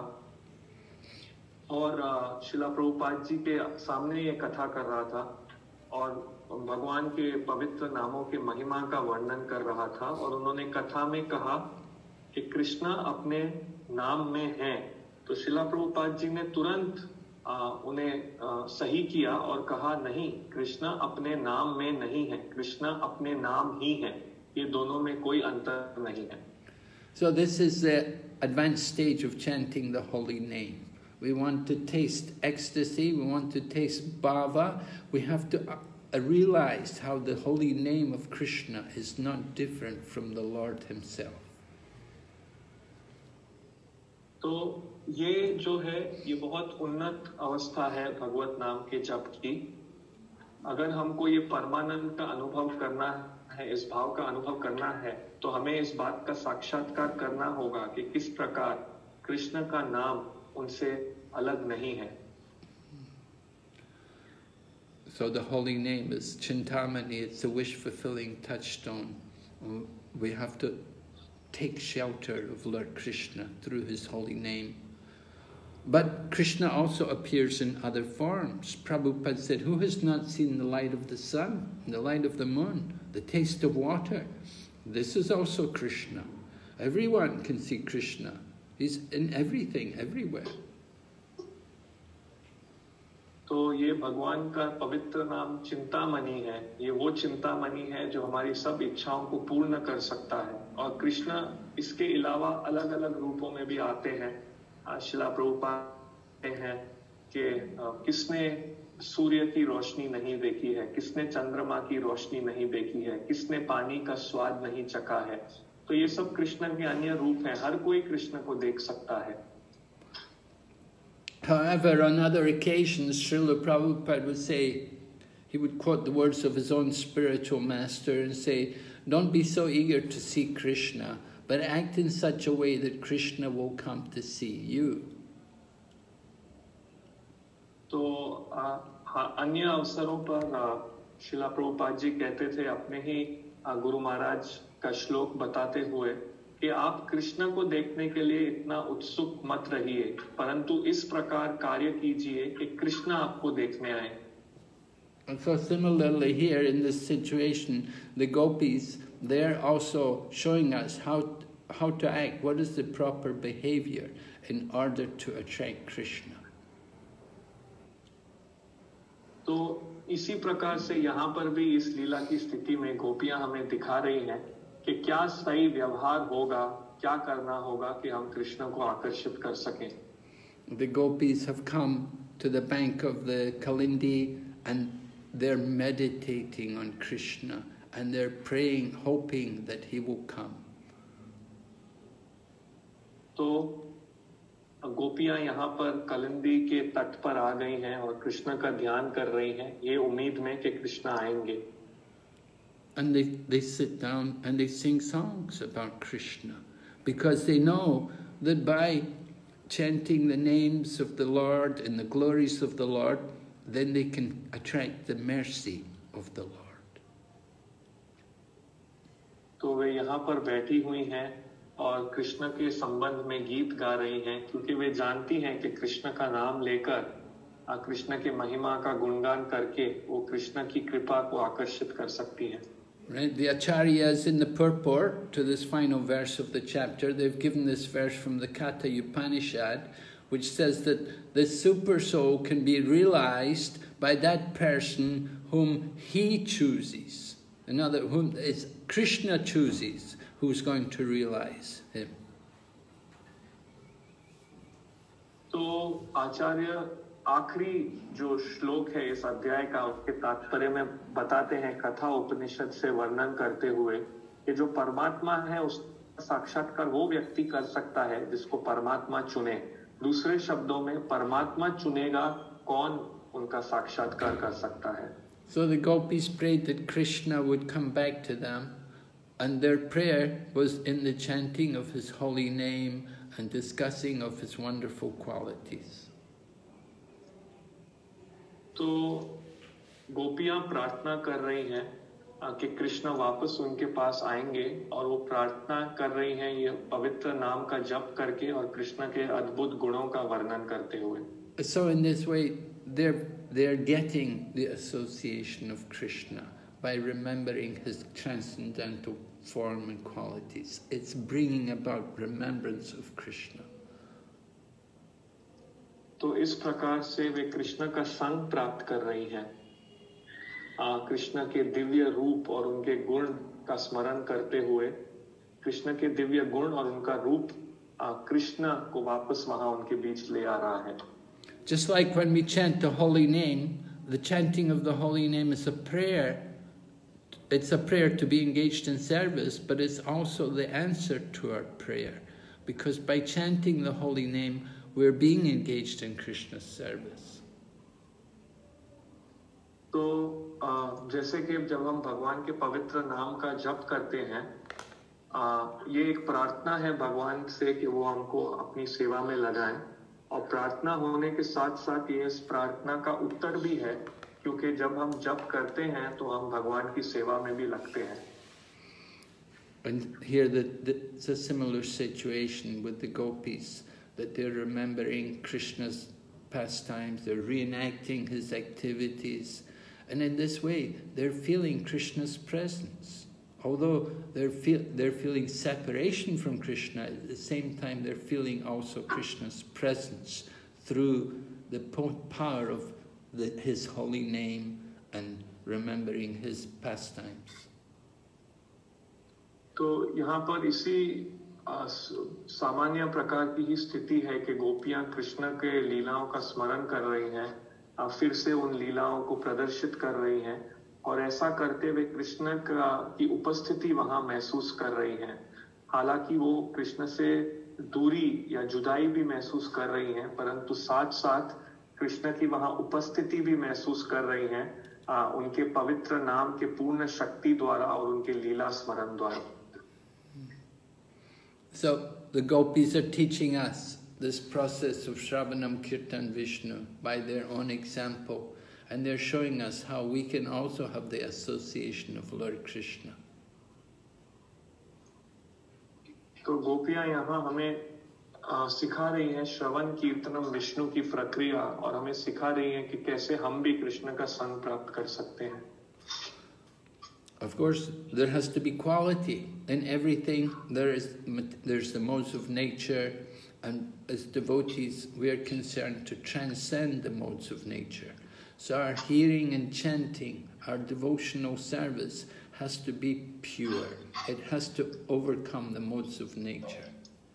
और शिला प्रभुपाद जी के सामने ये कथा कर रहा था और भगवान के पवित्र नामों के महिमा का वर्णन कर रहा था और उन्होंने कथा में कहा कि कृष्णा अपने नाम में है. तो शिला प्रभुपाद जी ने तुरंत आ, उन्हें आ, सही किया और कहा नहीं, कृष्णा अपने नाम में नहीं है, कृष्णा अपने नाम ही है, ये दोनों में कोई अंतर नहीं है. So this is the advanced stage of chanting the holy name. We want to taste ecstasy, we want to taste bhava, we have to uh, realize how the holy name of Krishna is not different from the Lord himself. तो ये जो है ये बहुत उन्नत अवस्था है भगवत नाम के जप की. अगर हमको ये परमानंद का अनुभव करना है, इस भाव का अनुभव करना है, तो हमें इस बात का साक्षात्कार करना होगा कि किस प्रकार कृष्ण का नाम उनसे अलग नहीं है. So the holy name is Chintamani, it's a wish-fulfilling touchstone. We have to take shelter of Lord Krishna through his holy name. But Krishna also appears in other forms. Prabhupada said, who has not seen the light of the sun, the light of the moon, the taste of water? This is also Krishna. Everyone can see Krishna. He's in everything, everywhere. तो ये भगवान का पवित्र नाम चिंतामणि है. ये वो चिंतामणि है जो हमारी सब इच्छाओं को पूर्ण कर सकता है. और कृष्ण इसके अलावा अलग अलग रूपों में भी आते हैं. शिला प्रभुपाद हैं कि किसने सूर्य की रोशनी नहीं देखी है, किसने चंद्रमा की रोशनी नहीं देखी है, किसने पानी का स्वाद नहीं चखा है. तो ये सब कृष्ण के अन्य रूप हैं. हर कोई कृष्ण को देख सकता है. However, on other occasions, Srila Prabhupada would say, he would quote the words of his own spiritual master and say, don't be so eager to see Krishna, but act in such a way that Krishna will come to see you. तो अन्य अवसरों पर शिला प्रभुपाद जी कहते थे अपने ही गुरु महाराज का श्लोक बताते हुए कि आप कृष्ण को देखने के लिए इतना उत्सुक मत रहिए, परंतु इस प्रकार कार्य कीजिए कि कृष्ण आपको देखने आए. And so similarly here in this situation, the gopis, they're also showing us how, how to act, what is the proper behavior in order to attract Krishna. तो इसी प्रकार से यहाँ पर भी इस लीला की स्थिति में गोपियां हमें दिखा रही हैं कि क्या सही व्यवहार होगा, क्या करना होगा कि हम कृष्ण को आकर्षित कर सकें. The gopis have come to the bank of the Kalindi and they're meditating on Krishna and they're praying, hoping that he will come. तो गोपियां यहाँ पर कलिंदी के तट पर आ गई हैं और कृष्ण का ध्यान कर रही हैं, ये उम्मीद में कि कृष्ण आएंगे. And they, they sit down and they sing songs about Krishna because they know that by chanting the names of the Lord and the glories of the Lord, then they can attract the mercy of the Lord. तो वे यहाँ पर बैठी हुई हैं और कृष्ण के संबंध में गीत गा रही हैं क्योंकि वे जानती हैं कि कृष्ण का नाम लेकर, कृष्ण के महिमा का गुणगान करके वो कृष्ण की कृपा को आकर्षित कर सकती हैं. Right, the acharyas in the purport to this final verse of the chapter, they've given this verse from the Katha Upanishad, which says that the super soul can be realized by that person whom he chooses. Another, whom is Krishna chooses, who's going to realize him. तो आचार्य आखिरी जो श्लोक है इस अध्याय का उसके तात्पर्य में बताते हैं कथा उपनिषद से वर्णन करते हुए कि जो परमात्मा है उस साक्षात्कार वो व्यक्ति कर सकता है जिसको परमात्मा चुने। दूसरे शब्दों में परमात्मा चुनेगा कौन उनका साक्षात्कार कर सकता है। So the gopis prayed that Krishna would come back to them, and their prayer was in the chanting of his holy name and discussing of his wonderful qualities. तो गोपियां प्रार्थना कर रही हैं कि कृष्ण वापस उनके पास आएंगे, और वो प्रार्थना कर रही हैं ये पवित्र नाम का जप करके और कृष्ण के अद्भुत गुणों का वर्णन करते हुए। So in this way they're they're getting the association of Krishna by remembering his transcendental form and qualities. It's bringing about remembrance of Krishna. तो इस प्रकार से वे कृष्ण का संग प्राप्त कर रही हैं, कृष्ण के दिव्य रूप और उनके गुण का स्मरण करते हुए। कृष्ण के दिव्य गुण और उनका रूप कृष्ण को वापस वहां उनके बीच ले आ रहा है। Just like when we chant the holy name, the chanting of the holy name is a prayer. It's a prayer to be engaged in service, but it's also the answer to our prayer, because by chanting the holy name, we're being engaged in Krishna's service. तो जैसे कि जब हम भगवान के पवित्र नाम का जप करते हैं, ये एक प्रार्थना है भगवान से कि वो हमको अपनी सेवा में लगाएं, और प्रार्थना होने के साथ साथ ये इस प्रार्थना का उत्तर भी है, क्योंकि जब हम जप करते हैं तो हम भगवान की सेवा में भी लगते हैं। And here the, the, it's a similar situation with the gopis, that they're remembering Krishna's pastimes, they're reenacting his activities, and in this way they're feeling Krishna's presence. Although they're, feel, they're feeling separation from Krishna, at the same time they're feeling also Krishna's presence through the power of the, his holy name and remembering his pastimes. तो यहाँ पर इसी सामान्य प्रकार की ही स्थिति है कि गोपियां कृष्ण के लीलाओं का स्मरण कर रही हैं, फिर से उन लीलाओं को प्रदर्शित कर रही हैं, और ऐसा करते हुए कृष्ण का की उपस्थिति वहां महसूस कर रही हैं। हालांकि वो कृष्ण से दूरी या जुदाई भी महसूस कर रही हैं, परंतु साथ साथ कृष्ण की वहां उपस्थिति भी महसूस कर रही हैं, आ, उनके पवित्र नाम के पूर्ण शक्ति द्वारा और उनके लीला स्मरण द्वारा। So the gopis are teaching us this process of Shravanam Kirtan Vishnu by their own example. And they're showing us how we can also have the association of Lord Krishna. तो गोपियां यहाँ हमें सिखा रही हैं श्रवण कीर्तनम विष्णु की प्रक्रिया, और हमें सिखा रही हैं कि कैसे हम भी कृष्ण का संग प्राप्त कर सकते हैं। Of course, there has to be quality in everything. There is there's the modes of nature, and as devotees, we are concerned to transcend the modes of nature. So our hearing and chanting, our devotional service has to be pure. It has to overcome the modes of nature.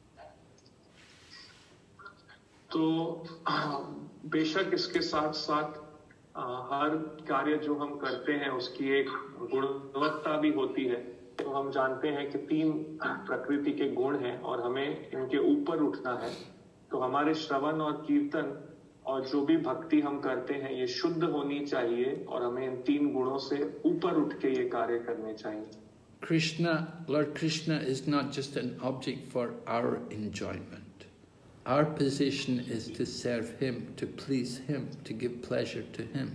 तो बेशक इसके साथ साथ हर कार्य जो हम करते हैं उसकी एक गुणवत्ता भी होती है। तो हम जानते हैं कि तीन प्रकृति के गुण हैं और हमें इनके ऊपर उठना है। तो हमारे श्रवण और कीर्तन और जो भी भक्ति हम करते हैं ये शुद्ध होनी चाहिए, और हमें इन तीन गुणों से ऊपर उठ के ये कार्य करने चाहिए। Krishna, Lord Krishna is not just an object for our enjoyment. Our position is to serve Him, to please Him, to give pleasure to Him.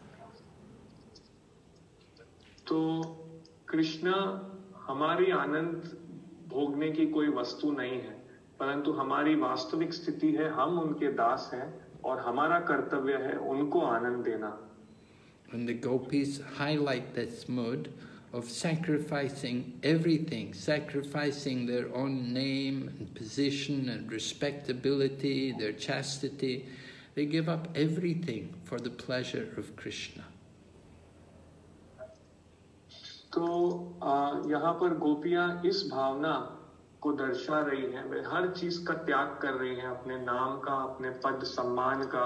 तो कृष्ण हमारी आनंद भोगने की कोई वस्तु नहीं है, परंतु हमारी वास्तविक स्थिति है हम उनके दास हैं और हमारा कर्तव्य है उनको आनंद देना। And the gopis highlight this mode of sacrificing everything, sacrificing their own name and position and respectability, their chastity. They give up everything for the pleasure of Krishna. तो यहाँ पर गोपियां इस भावना को दर्शा रही हैं, वे हर चीज का त्याग कर रही हैं, अपने नाम का, अपने पद सम्मान का,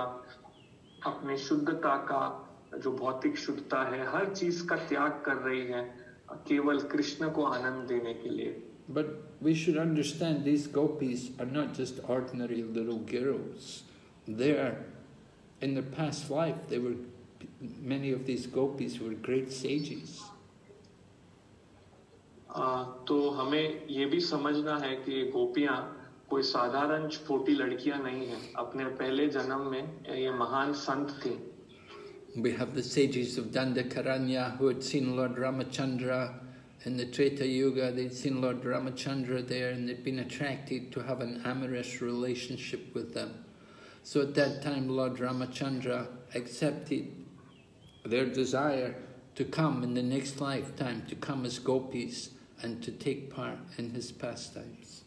अपने शुद्धता का, जो भौतिक शुद्धता है, हर चीज का त्याग कर रही हैं केवल कृष्ण को आनंद देने के लिए. But we should understand these gopis are not just ordinary little girls. They are, in their past life, they were, many of these gopis were great sages. Uh, तो हमें ये भी समझना है कि ये गोपियाँ कोई साधारण छोटी लड़कियाँ नहीं हैं. अपने पहले जन्म में ये महान संत थी. We have the sages of Dandakaranya who had seen Lord Ramachandra in the Treta Yuga. They'd seen Lord Ramachandra there and they'd been attracted to have an amorous relationship with them. So at that time Lord Ramachandra accepted their desire to come in the next lifetime, to come as gopis and to take part in his pastimes.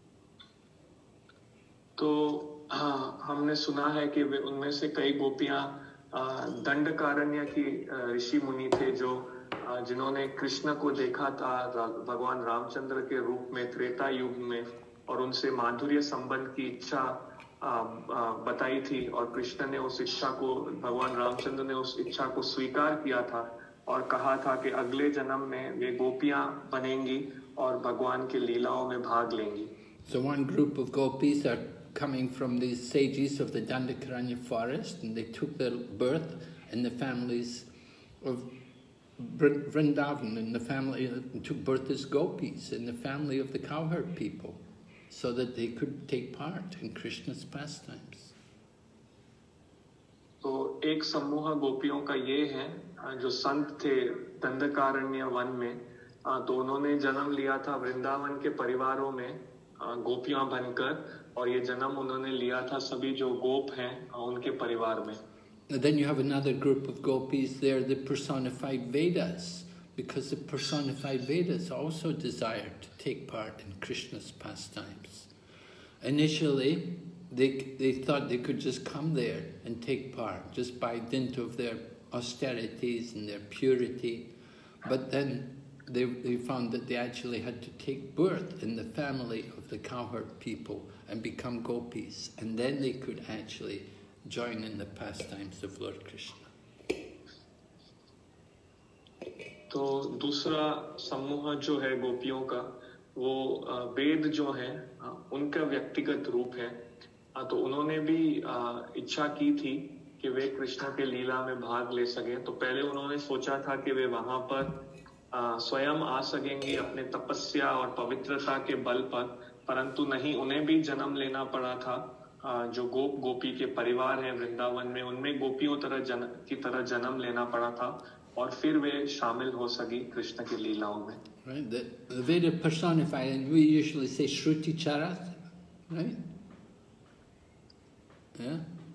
तो हाँ, हमने सुना है कि वे उनमें से कई गोपियाँ दंडकारण्य की ऋषि मुनि थे जो जिन्होंने कृष्ण को देखा था भगवान रामचंद्र के रूप में त्रेता युग में और उनसे माधुर्य संबंध की इच्छा बताई थी और कृष्ण ने उस इच्छा को भगवान रामचंद्र ने उस इच्छा को स्वीकार किया था और कहा था कि अगले जन्म में वे गोपियां बनेंगी और भगवान के लीलाओं में भाग लेंगी. So one group of gopis are coming from these sages of the Dandakaranya forest, and they took their birth in the families of Vrindavan, in the family, took birth as gopis in the family of the cowherd people, so that they could take part in Krishna's pastimes. तो एक समूह गोपियों का ये है जो संत थे Dandakaranya one में, तो उन्होंने जन्म लिया था वृंदावन के परिवारों में गोपियां बनकर और ये जन्म उन्होंने लिया था सभी जो गोप हैं उनके परिवार में. Then you have another group of gopis there, the personified Vedas, because the personified Vedas also desired to take part in Krishna's pastimes. Initially, they, they thought they could just come there and take part, just by dint of their austerities and their purity. But then they, they found that they actually had to take birth in the family of the cowherd people and become gopis, and then they could actually join in the pastimes of Lord Krishna. तो दूसरा समूह जो है गोपियों का वो वेद जो है उनका व्यक्तिगत रूप है. तो उन्होंने भी इच्छा की थी कि वे कृष्ण के लीला में भाग ले सकें. तो पहले उन्होंने सोचा था कि वे वहां पर स्वयं आ सकेंगे अपने तपस्या और पवित्रता के बल पर, परंतु नहीं, उन्हें भी जन्म लेना पड़ा था. जो गोप गोपी के परिवार हैं वृंदावन में, उनमें गोपियों तरह जन की तरह जन्म लेना पड़ा था और फिर वे शामिल हो सकी कृष्ण की लीलाओं में. Right, the, the Veda personified, and we usually say Shruti Charat, right? Yeah,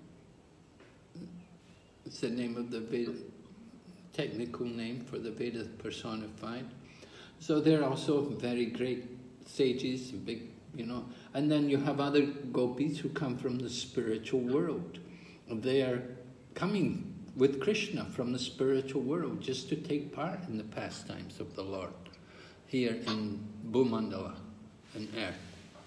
it's the name of the Veda, technical name for the Veda personified. So they're also very great sages, big. You know, and then you have other gopis who come from the spiritual world. They are coming with Krishna from the spiritual world just to take part in the pastimes of the Lord here in Bhumandala, in earth.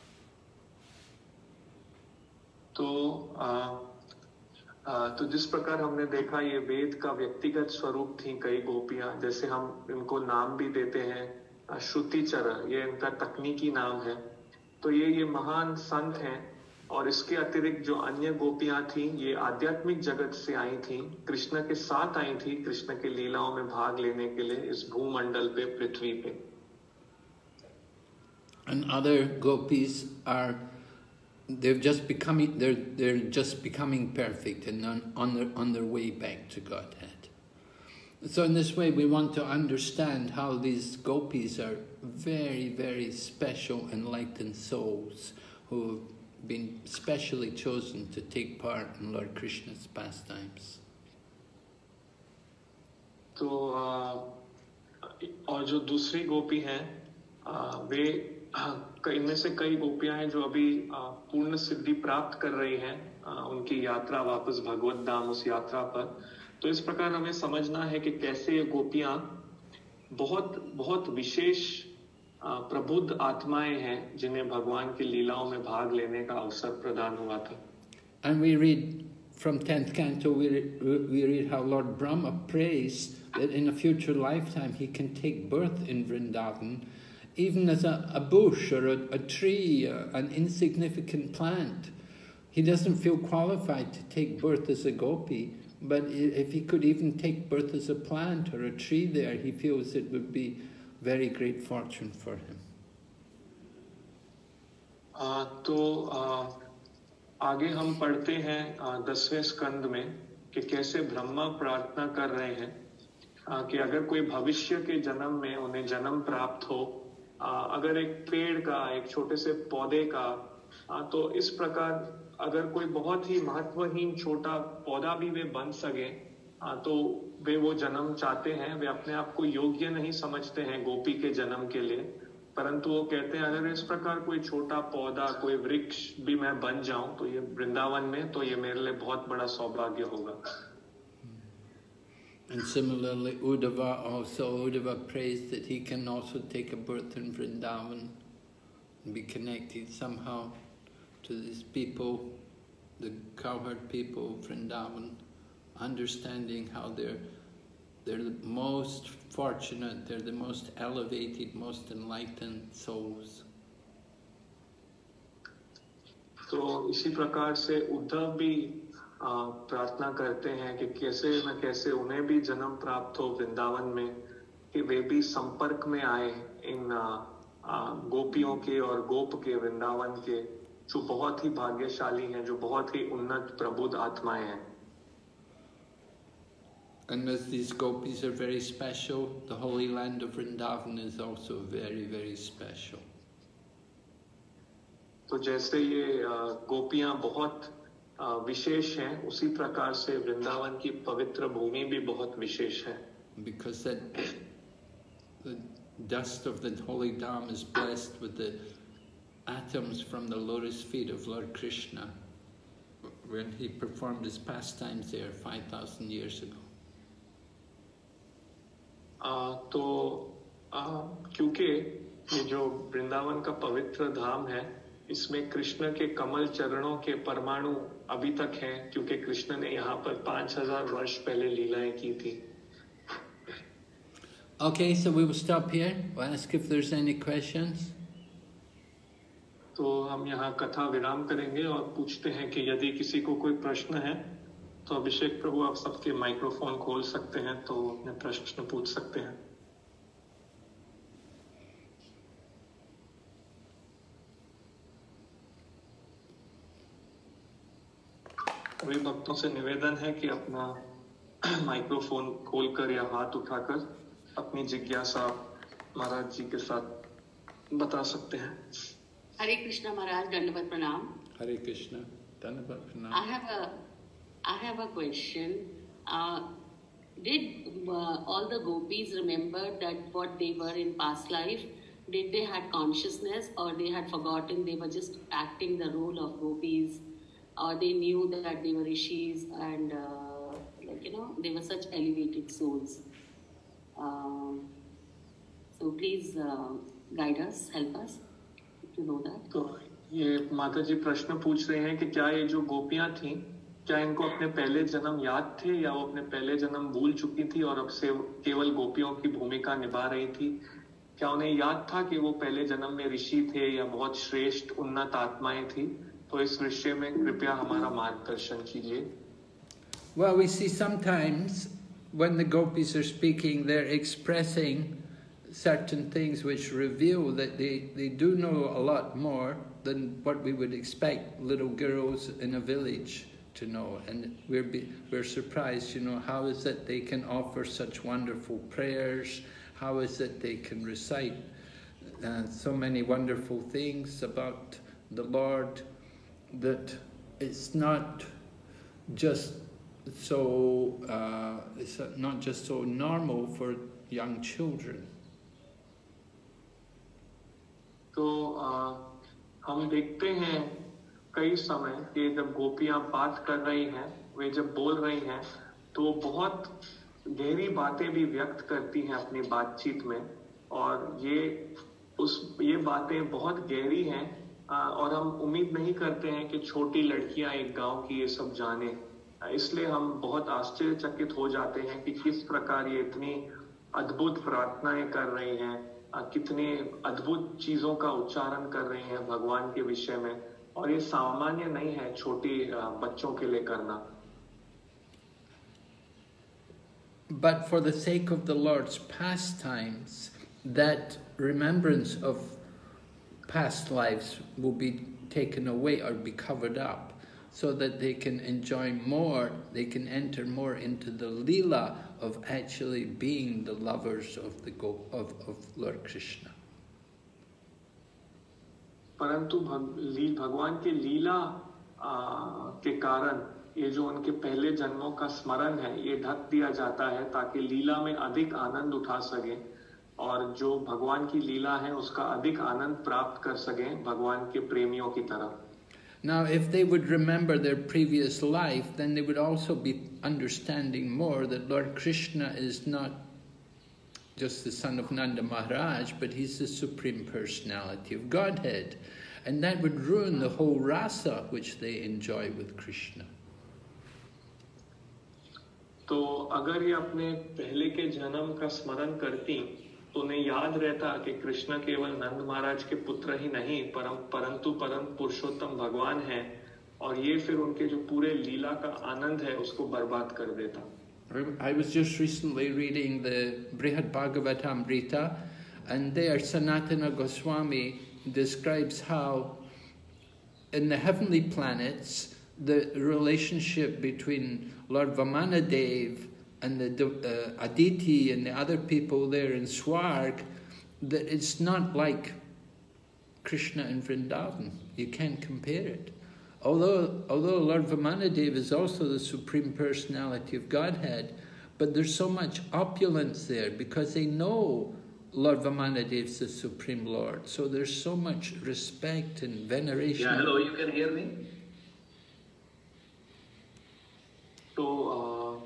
तो आ, आ, तो जिस प्रकार हमने देखा ये वेद का व्यक्तिगत स्वरूप थी कई गोपियां, जैसे हम इनको नाम भी देते हैं श्रुतिचर, ये इनका तकनीकी नाम है. तो ये ये महान संत हैं और इसके अतिरिक्त जो अन्य गोपियां थीं ये आध्यात्मिक जगत से आई थीं, कृष्ण के साथ आई थीं कृष्ण के लीलाओं में भाग लेने के लिए इस भूमंडल पे, पृथ्वी पे. And other gopis are, they're just becoming, they're they're just becoming perfect and on, on their on their way back to Godhead. So in this way we want to understand how these gopis are very, very special enlightened souls who have been specially chosen to take part in Lord Krishna's pastimes. तो और जो दूसरी गोपी हैं वे इनमें से कई गोपियां हैं जो अभी पूर्ण सिद्धि प्राप्त कर रही हैं उनकी यात्रा वापस भगवत धाम उस यात्रा पर. तो इस प्रकार हमें समझना है कि कैसे ये गोपियां बहुत बहुत विशेष प्रबुद्ध आत्माएं हैं जिन्हें भगवान की लीलाओं में भाग लेने का अवसर प्रदान हुआ था. And we read from tenth canto, we read, we read how Lord Brahma prays that in a future lifetime he can take birth in Vrindavan, even as a, a bush or a, a tree, a, an insignificant plant. He doesn't feel qualified to take birth as a gopi, but if he could even take birth as a plant or a tree there, he feels it would be very great fortune for him. Uh, तो uh, आगे हम पढ़ते हैं uh, दसवें स्कंद में कि कैसे ब्रह्मा प्रार्थना कर रहे हैं uh, कि अगर कोई भविष्य के जन्म में उन्हें जन्म प्राप्त हो, uh, अगर एक पेड़ का, एक छोटे से पौधे का, uh, तो इस प्रकार अगर कोई बहुत ही महत्वहीन छोटा पौधा भी वे बन सके, तो वे वो जन्म चाहते हैं। वे अपने आप को योग्य नहीं समझते हैं गोपी के जन्म के लिए, परंतु वो कहते हैं अगर इस प्रकार कोई छोटा पौधा, कोई वृक्ष भी मैं बन जाऊं तो ये वृंदावन में, तो ये मेरे लिए बहुत बड़ा सौभाग्य होगा। And similarly, Uddhava also, Uddhava prays that he can also take a birth in Vrindavan and be connected somehow to these people, the cowherd people of Vrindavan, understanding how they're, they're the most fortunate, they're the most elevated, most enlightened souls. तो इसी प्रकार से उद्धव भी प्रार्थना करते हैं कि कैसे न कैसे उन्हें भी जन्म प्राप्त हो वृंदावन में, कि वे भी संपर्क में आए इन गोपियों के और गोप के, वृंदावन के, जो बहुत ही भाग्यशाली हैं, जो बहुत ही उन्नत प्रबुद्ध आत्माएं हैं। And as these gopis are very special, the holy land of Vrindavan is also very, very special. तो जैसे ये गोपियां बहुत विशेष हैं, उसी प्रकार से वृंदावन की पवित्र भूमि भी बहुत विशेष है। Because that the dust of the holy Dham is blessed with the atoms from the lotus feet of Lord Krishna when he performed his pastimes there five thousand years ago. आ, तो आ, क्योंकि ये जो वृंदावन का पवित्र धाम है, इसमें कृष्ण के कमल चरणों के परमाणु अभी तक हैं, क्योंकि कृष्ण ने यहाँ पर पांच हजार वर्ष पहले लीलाएं की थी। Okay, so we will stop here. We'll ask if there's any questions. तो हम यहाँ कथा विराम करेंगे और पूछते हैं कि यदि किसी को कोई प्रश्न है तो अभिषेक प्रभु आप सबके माइक्रोफोन खोल सकते हैं, तो अपने प्रश्न पूछ सकते हैं। सभी भक्तों से निवेदन है कि अपना माइक्रोफोन खोलकर या हाथ उठाकर अपनी जिज्ञासा महाराज जी के साथ बता सकते हैं। हरे कृष्णा महाराज, दंडवत प्रणाम। हरे कृष्णा, दंडवत प्रणाम। I have a I have a question. Uh, did uh, all the gopis remember that what they were in past life? Did they had consciousness, or they had forgotten? They were just acting the role of gopis, or they knew that they were rishis and uh, like you know they were such elevated souls. Uh, so please uh, guide us, help us to know that. तो ये माता जी प्रश्न पूछ रहे हैं कि क्या ये जो गोपियां थीं, क्या इनको अपने पहले जन्म याद थे या वो अपने पहले जन्म भूल चुकी थी और अब से केवल गोपियों की भूमिका निभा रही थी? क्या उन्हें याद था कि वो पहले जन्म में ऋषि थे या बहुत श्रेष्ठ उन्नत आत्माएं थी? तो इस विषय में कृपया हमारा मार्गदर्शन कीजिए। Well, we see sometimes when the gopis are speaking, they're expressing certain things which reveal that they, they do know a lot more than what we would expect little girls in a village to know. And we're, be, we're surprised, you know, how is it they can offer such wonderful prayers? How is it they can recite uh, so many wonderful things about the Lord, that it's not just so, uh, it's not just so normal for young children. तो आ, हम देखते हैं कई समय कि जब गोपियां बात कर रही हैं, वे जब बोल रही हैं, तो वो बहुत गहरी बातें भी व्यक्त करती हैं अपनी बातचीत में, और ये उस ये बातें बहुत गहरी हैं, और हम उम्मीद नहीं करते हैं कि छोटी लड़कियां एक गांव की ये सब जाने। इसलिए हम बहुत आश्चर्यचकित हो जाते हैं कि किस प्रकार ये इतनी अद्भुत प्रार्थनाएं कर रही हैं, कितनी अद्भुत चीजों का उच्चारण कर रही हैं भगवान के विषय में, और ये सामान्य नहीं है छोटी बच्चों के लिए करना. But for the sake of the Lord's pastimes, that remembrance of past lives will be taken away or be covered up, so that they can enjoy more, they can enter more into the Leela of actually being the lovers of the Go of, of Lord Krishna. परंतु भगवान के लीला के कारण ये जो उनके पहले जन्मों का स्मरण है ये ढक दिया जाता है ताकि लीला में अधिक आनंद उठा सके और जो भगवान की लीला है उसका अधिक आनंद प्राप्त कर सके भगवान के प्रेमियों की तरह. Now, if they would remember their previous life, then they would also be understanding more that Lord Krishna is not just the son of Nanda Maharaj, but he's the Supreme Personality of Godhead. And that would ruin the whole rasa which they enjoy with Krishna. तो अगर ये अपने पहले के जन्म का स्मरण करती तो उन्हें याद रहता कि कृष्ण केवल नंद महाराज के पुत्र ही नहीं परम परंतु परम पुरुषोत्तम भगवान हैं और ये फिर उनके जो पूरे लीला का आनंद है उसको बर्बाद कर देता. I was just recently reading the Brihad Bhagavatamrita, and there Sanatana Goswami describes how in the heavenly planets the relationship between Lord Vamanadev and the uh, Aditi and the other people there in Swarg, that it's not like Krishna in Vrindavan. You can't compare it. Although, although Lord Vamanadev is also the Supreme Personality of Godhead, but there's so much opulence there because they know Lord Vamanadev is the Supreme Lord. So there's so much respect and veneration. Yeah, hello, you can hear me? तो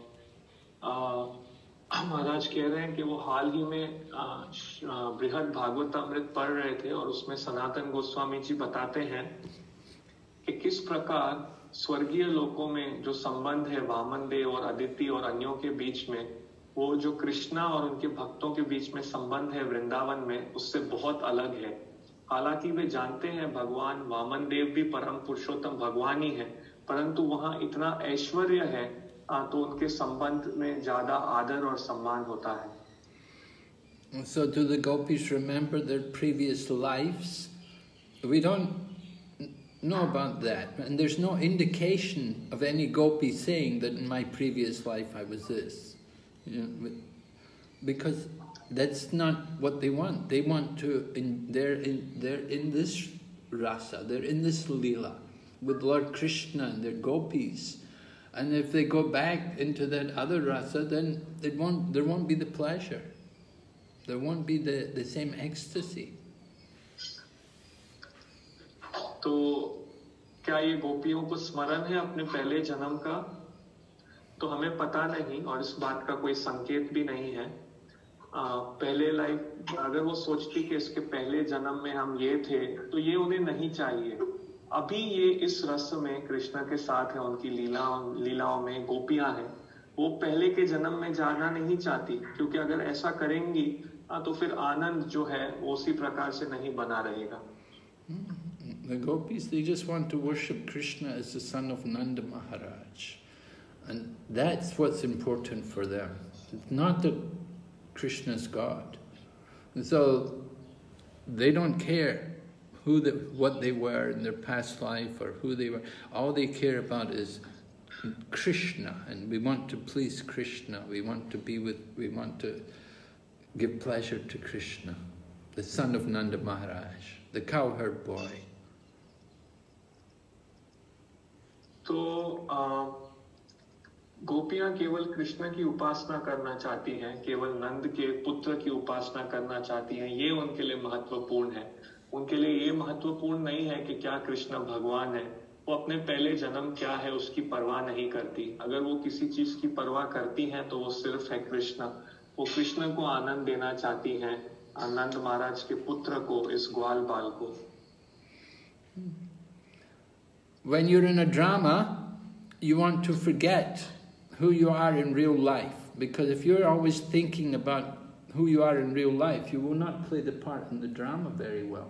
महाराज कह रहे हैं कि वो हाल ही में बृहद भागवतामृत पढ़ रहे थे और उसमें सनातन गोस्वामी जी बताते हैं कि किस प्रकार स्वर्गीय लोकों में जो संबंध है वामन देव और अदिति और अन्यों के बीच में, वो जो कृष्णा और उनके भक्तों के बीच में संबंध है वृंदावन में उससे बहुत अलग है. हालांकि वे जानते हैं भगवान वामन देव भी परम पुरुषोत्तम भगवान ही है, परंतु वहाँ इतना ऐश्वर्य है तो उनके संबंध में ज्यादा आदर और सम्मान होता है. So do the gopis remember their previous lives? We don't know about that, and there's no indication of any gopi saying that in my previous life I was this, you know, because that's not what they want. They want to. In, they're in. They're in this rasa. They're in this lila with Lord Krishna and their gopis. And if they go back into that other rasa, then it won't, there won't be the pleasure. There won't be the, the same ecstasy. तो क्या ये गोपियों को स्मरण है अपने पहले जन्म का? तो हमें पता नहीं और इस बात का कोई संकेत भी नहीं है. आ, पहले लाइफ अगर वो सोचती कि इसके पहले जन्म में हम ये थे तो ये उन्हें नहीं चाहिए. अभी ये इस रस में कृष्ण के साथ है, उनकी लीलाओं लीलाओं में गोपियां हैं. वो पहले के जन्म में जाना नहीं चाहती क्योंकि अगर ऐसा करेंगी तो फिर आनंद जो है वो उसी प्रकार से नहीं बना रहेगा. The gopis, they just want to worship Krishna as the son of Nanda Maharaj. And that's what's important for them. It's not that Krishna's God. And so they don't care who the, what they were in their past life or who they were. All they care about is Krishna, and we want to please Krishna. We want to be with, we want to give pleasure to Krishna, the son of Nanda Maharaj, the cowherd boy. तो गोपियां केवल कृष्ण की उपासना करना चाहती हैं, केवल नंद के पुत्र की उपासना करना चाहती हैं. ये उनके लिए महत्वपूर्ण है. उनके लिए ये महत्वपूर्ण नहीं है कि क्या कृष्ण भगवान है. वो अपने पहले जन्म क्या है उसकी परवाह नहीं करती. अगर वो किसी चीज की परवाह करती हैं तो वो सिर्फ है कृष्ण. वो कृष्ण को आनंद देना चाहती हैं, नंद महाराज के पुत्र को, इस ग्वाल बाल को. When you're in a drama, you want to forget who you are in real life, because if you're always thinking about who you are in real life, you will not play the part in the drama very well.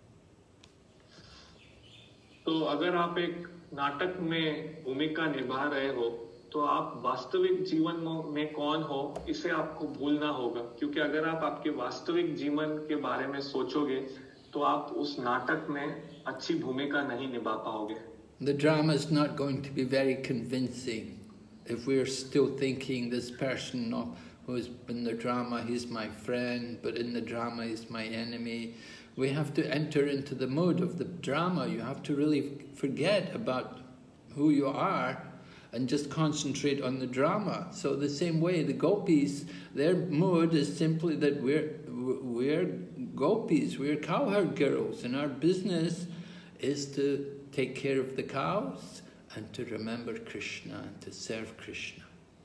तो अगर आप एक नाटक में भूमिका निभा रहे हो, तो आप वास्तविक जीवन में कौन हो इसे आपको भूलना होगा, क्योंकि अगर आप आपके वास्तविक जीवन के बारे में सोचोगे तो आप उस नाटक में अच्छी भूमिका नहीं निभा पाओगे. The drama is not going to be very convincing if we're still thinking this person who's in the drama, he's my friend, but in the drama he's my enemy. We have to enter into the mood of the drama. You have to really forget about who you are and just concentrate on the drama. So the same way, the gopis, their mood is simply that we're, we're gopis, we're cowherd girls, and our business is to take care of the cows and to remember Krishna and to serve Krishna.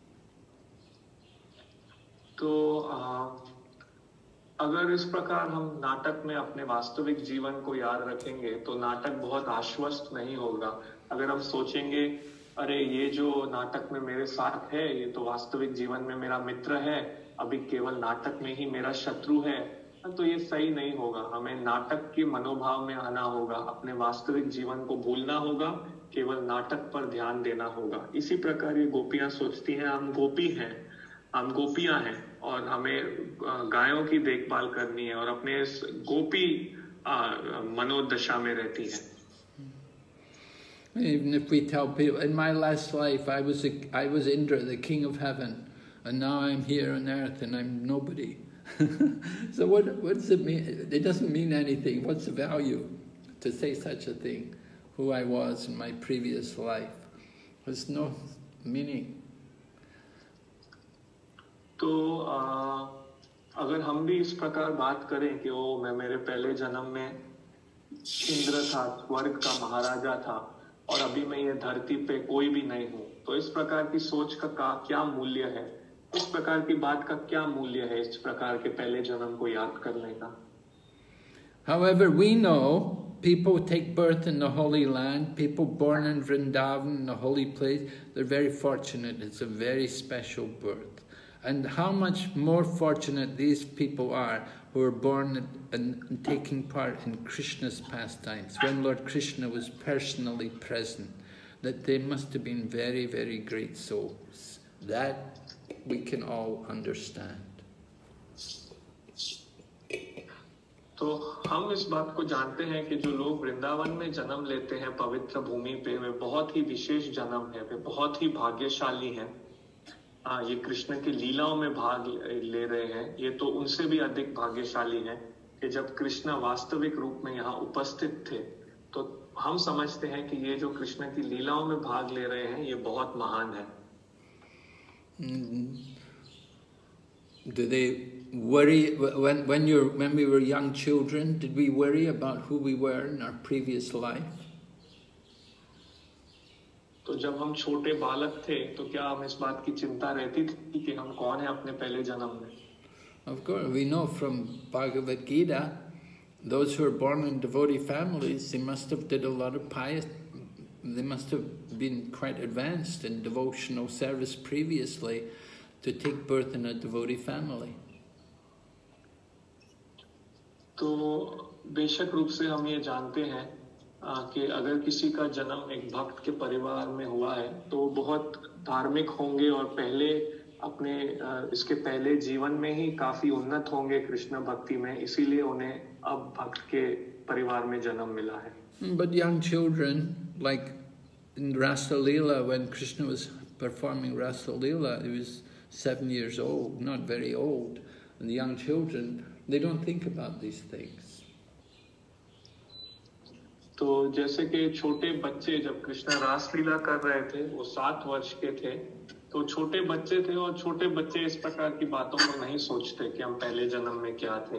तो अगर इस प्रकार हम नाटक में अपने वास्तविक जीवन को याद रखेंगे तो नाटक बहुत आश्वस्त नहीं होगा. अगर हम सोचेंगे अरे ये जो नाटक में मेरे साथ है ये तो वास्तविक जीवन में मेरा मित्र है, अभी केवल नाटक में ही मेरा शत्रु है, तो ये सही नहीं होगा. हमें नाटक के मनोभाव में आना होगा, अपने वास्तविक जीवन को भूलना होगा, केवल नाटक पर ध्यान देना होगा. इसी प्रकार ये गोपियां सोचती हैं हम गोपी हैं, हम गोपियां हैं और हमें गायों की देखभाल करनी है और अपने इस गोपी मनोदशा में रहती हैं. Even if we tell people, in my last life I was a, I was Indra, the king of heaven, and now I'm here on earth and I'm nobody. So what, what does it mean? It doesn't mean anything. What's the value to say such a thing? Who I was in my previous life. There's no meaning. तो आ, अगर हम भी इस प्रकार बात करें कि वो मैं मेरे पहले जन्म में इंद्र था, स्वर्ग का महाराजा था और अभी मैं ये धरती पे कोई भी नहीं हूँ, तो इस प्रकार की सोच का, का क्या मूल्य है, इस प्रकार की बात का क्या मूल्य है इस प्रकार के पहले जन्म को याद करने का. However, we know people take birth in the Holy Land, people born in Vrindavan, the holy place, they're very fortunate. It's a very special birth. And how much more fortunate these people are who are born and, and taking part in Krishna's pastimes, when Lord Krishna was personally present, that they must have been very, very great souls. That we can all understand. तो हम इस बात को जानते हैं कि जो लोग वृंदावन में जन्म लेते हैं पवित्र भूमि पे, वे बहुत ही विशेष जन्म है, वे बहुत ही भाग्यशाली हैं. हाँ, ये कृष्ण की लीलाओं में भाग ले रहे हैं, ये तो उनसे भी अधिक भाग्यशाली हैं कि जब कृष्ण वास्तविक रूप में यहाँ उपस्थित थे तो हम समझते हैं कि ये जो कृष्ण की लीलाओं में भाग ले रहे हैं ये बहुत महान है. Mm-hmm. Do they worry when when you're when we were young children? Did we worry about who we were in our previous life? तो जब हम छोटे बालक थे तो क्या हम इस बात की चिंता रहती थी कि हम कौन है अपने पहले जन्म में? Of course, we know from Bhagavad Gita, those who are born in devotee families, they must have did a lot of pious. They must have been quite advanced in devotional service previously to take birth in a devotee family. तो बेशक रूप से हम ये जानते हैं कि अगर किसी का जन्म एक भक्त के परिवार में हुआ है तो वो बहुत धार्मिक होंगे और पहले अपने इसके पहले जीवन में ही काफी उन्नत होंगे कृष्ण भक्ति में, इसीलिए उन्हें अब भक्त के परिवार में जन्म मिला है. But young children, like in Rasa Leela, when Krishna was performing Rasa Leela, he was seven years old, not very old, and the young children, they don't think about these things. तो जैसे कि छोटे बच्चे जब कृष्ण रासलीला कर रहे थे वो सात वर्ष के थे, तो छोटे बच्चे थे और छोटे बच्चे इस प्रकार की बातों को नहीं सोचते कि हम पहले जन्म में क्या थे.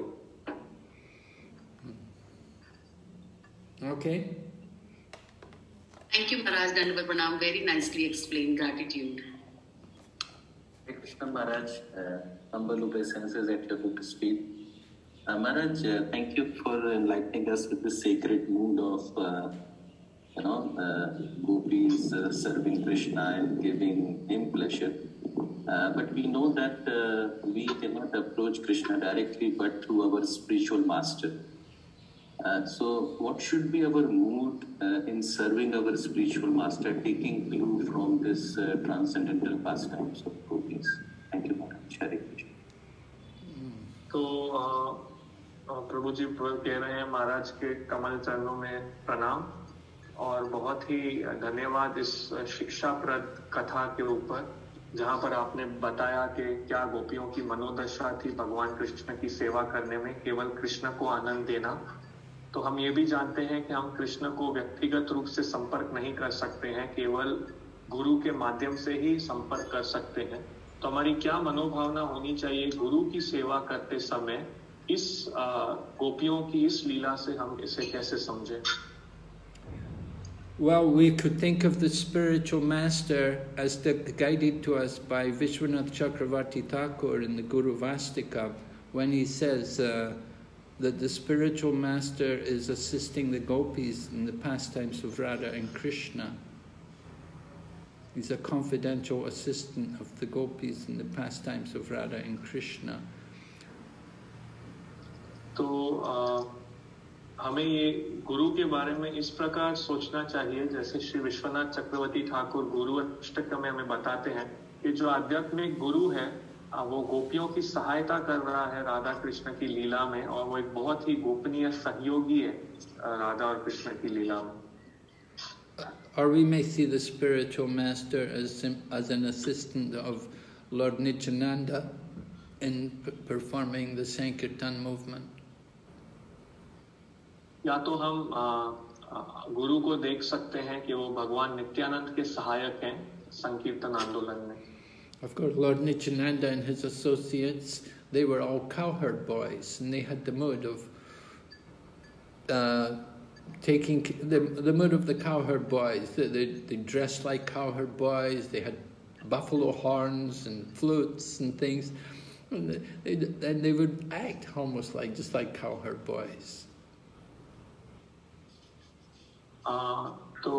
Okay. Thank you, Maharaj. Dandavat Pranam. Very nicely explained. Gratitude. Krishna Maharaj, uh, humble obeisances at your good speed. Uh, Maharaj, uh, thank you for enlightening us with the sacred mood of uh, you know, uh, gopis uh, serving Krishna and giving him pleasure. Uh, but we know that uh, we cannot approach Krishna directly but through our spiritual master. Uh, so what should be our mood uh, in serving our spiritual master, taking clue from this uh, transcendental pastimes of gopis? Thank you, Maharaj. Hare Krishna. तो प्रभु जी कह रहे हैं महाराज के कमल चरणों में प्रणाम और बहुत ही धन्यवाद इस शिक्षाप्रद कथा के ऊपर, जहां पर आपने बताया कि क्या गोपियों की मनोदशा थी भगवान कृष्ण की सेवा करने में, केवल कृष्ण को आनंद देना। तो हम ये भी जानते हैं कि हम कृष्ण को व्यक्तिगत रूप से संपर्क नहीं कर सकते हैं, केवल गुरु के माध्यम से ही संपर्क कर सकते हैं। तो हमारी क्या मनोभावना होनी चाहिए गुरु की सेवा करते समय, इस गोपियों की इस लीला से हम इसे कैसे समझें? Well, we could think of the spiritual master as the, guided to us by Vishwanath Chakravarti Thakur in the Guru Vastika, when he says uh, that the spiritual master is assisting the gopis in the pastimes of Radha and Krishna. He's a confidential assistant of the gopis in the pastimes of Radha and Krishna. तो uh... हमें ये गुरु के बारे में इस प्रकार सोचना चाहिए, जैसे श्री विश्वनाथ चक्रवर्ती ठाकुर गुरु अष्टक में हमें बताते हैं कि जो आध्यात्मिक गुरु है वो गोपियों की सहायता कर रहा है राधा कृष्ण की लीला में, और वो एक बहुत ही गोपनीय सहयोगी है राधा और कृष्ण की लीला में। Or we may see the spiritual master as, as an assistant of Lord Nityananda in performing the Sankirtan movement. या तो हम आ, आ, गुरु को देख सकते हैं कि वो भगवान नित्यानंद के सहायक हैं संकीर्तन आंदोलन में। Of course, Lord Nityananda and his associates, they were all cowherd boys, and they had the mood of uh, taking the the mood of the cowherd boys. They, they they dressed like cowherd boys. They had buffalo horns and flutes and things, and they, they, and they would act almost like just like cowherd boys. आ, तो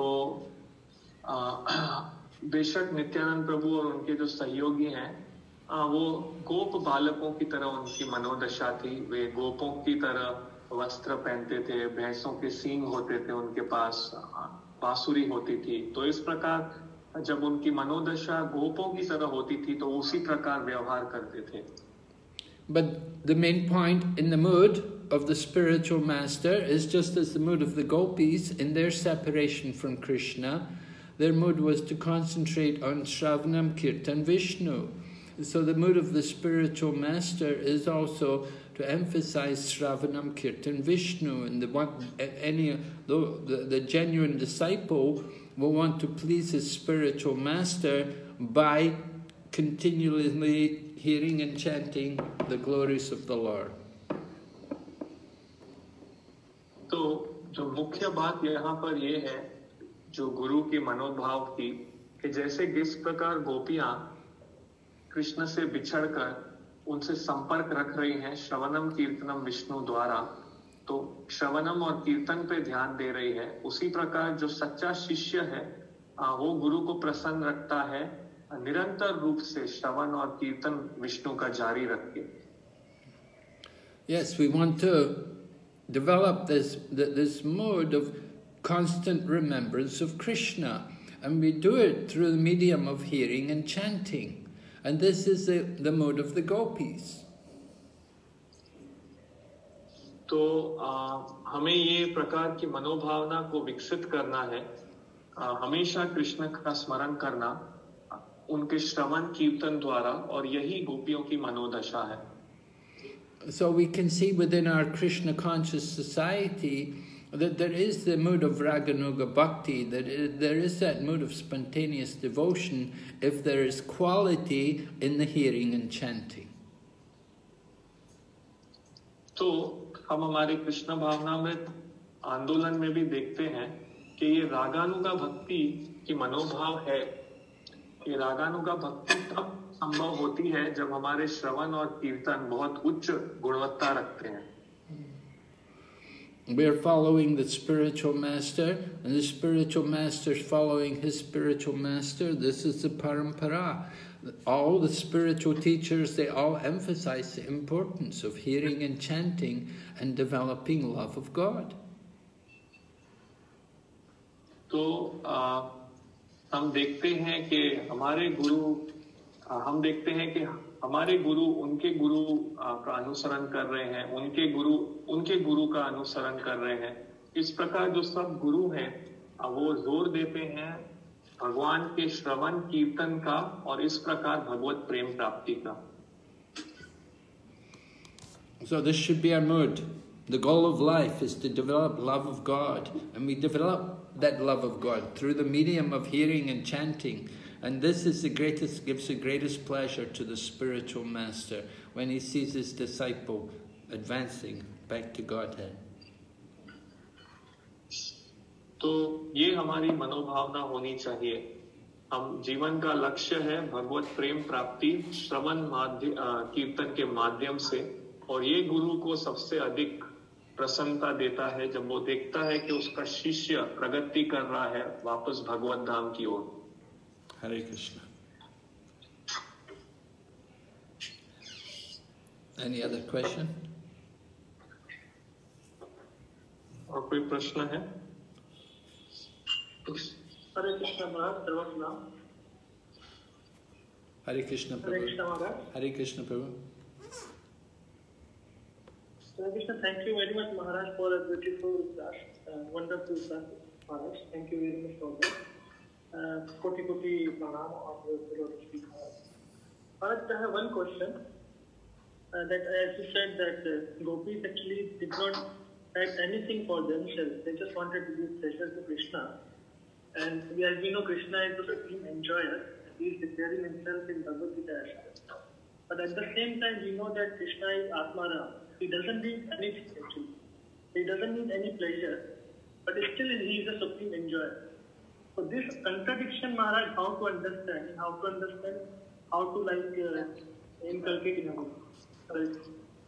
आ, बेशक नित्यानंद प्रभु और उनके जो सहयोगी हैं आ, वो गोप बालकों की तरह उनकी मनोदशा थी। वे गोपों की तरह वस्त्र पहनते थे, भैंसों के सींग होते थे उनके पास, बांसुरी होती थी। तो इस प्रकार जब उनकी मनोदशा गोपों की तरह होती थी तो उसी प्रकार व्यवहार करते थे। But the main point in the mood of the spiritual master is just as the mood of the gopis in their separation from Krishna. Their mood was to concentrate on Shravanam Kirtan Vishnu. So the mood of the spiritual master is also to emphasize Shravanam Kirtan Vishnu. And the one, any the, the, the genuine disciple will want to please his spiritual master by continually hearing and chanting the glories of the Lord. तो जो मुख्य बात यहाँ पर ये है जो गुरु की मनोभाव की, कि जैसे जिस प्रकार गोपियां कृष्ण से बिछड़कर उनसे संपर्क रख रही हैं श्रवणम कीर्तनम विष्णु द्वारा, तो श्रवणम और कीर्तन पे ध्यान दे रही है, उसी प्रकार जो सच्चा शिष्य है वो गुरु को प्रसन्न रखता है निरंतर रूप से श्रवण और कीर्तन विष्णु का जारी रख के। Yes, we want to develop this this mode of constant remembrance of Krishna, and we do it through the medium of hearing and chanting, and this is the, the mode of the gopis. तो आ, हमें ये प्रकार की मनोभावना को विकसित करना है, आ, हमेशा कृष्ण का स्मरण करना उनके श्रवण कीर्तन द्वारा, और यही गोपियों की मनोदशा है। So we can see within our Krishna conscious society that there is the mood of Raganuga Bhakti, that there is that mood of spontaneous devotion if there is quality in the hearing and chanting. तो हम हमारे कृष्ण भावना में आंदोलन में भी देखते हैं कि ये रागानुगा भक्ति की मनोभाव है। ये रागानुगा भक्ति तब संभव होती है जब हमारे श्रवण और कीर्तन बहुत उच्च गुणवत्ता रखते हैं। we're following the spiritual master, and the spiritual master is following his spiritual master. This is the parampara. All the spiritual teachers, they all emphasize the importance of hearing and chanting and developing love of God. तो आ, हम देखते हैं कि हमारे गुरु आ, हम देखते हैं कि हमारे गुरु उनके गुरु आ, का अनुसरण कर रहे हैं, उनके गुरु उनके गुरु का अनुसरण कर रहे हैं। इस प्रकार जो सब गुरु हैं आ, वो जोर देते हैं भगवान के श्रवण कीर्तन का और इस प्रकार भगवत प्रेम प्राप्ति का। So this should be our mood. The goal of life is to develop love of God, and we develop that love of God through the medium of hearing and chanting. And this is the greatest, gives the greatest pleasure to the spiritual master when he sees his disciple advancing back to Godhead. तो ये हमारी मनोभावना होनी चाहिए। हम जीवन का लक्ष्य है भगवत प्रेम प्राप्ति श्रवण माध्य कीर्तन के माध्यम से, और ये गुरु को सबसे अधिक प्रसन्नता देता है जब वो देखता है कि उसका शिष्य प्रगति कर रहा है वापस भगवत धाम की ओर। हरे कृष्णा। Any other question? और कोई प्रश्न है? हरे कृष्णा महाराज, सर्वप्रणाम। हरे कृष्णा प्रभु। हरे कृष्णा महाराज। हरे कृष्णा प्रभु। Hare Krishna, thank you very much, Maharaj, for a beautiful class, uh, wonderful class, Maharaj. Thank you very much for that. Koti koti pranam on your philosophy, Maharaj. Maharaj, I have one question. Uh, that as you said that uh, gopis actually did not have anything for themselves; they just wanted to give pleasure to Krishna. And we, as we know, Krishna is the supreme enjoyer. He is declaring himself in Bhagavad Gita. But at the same time, we know that Krishna is Atmaram. He doesn't need anything actually. He doesn't need any pleasure, but still he is a supreme enjoyer. So this contradiction, Maharaj, how to understand, how to understand, how to like uh, inculcate in our life.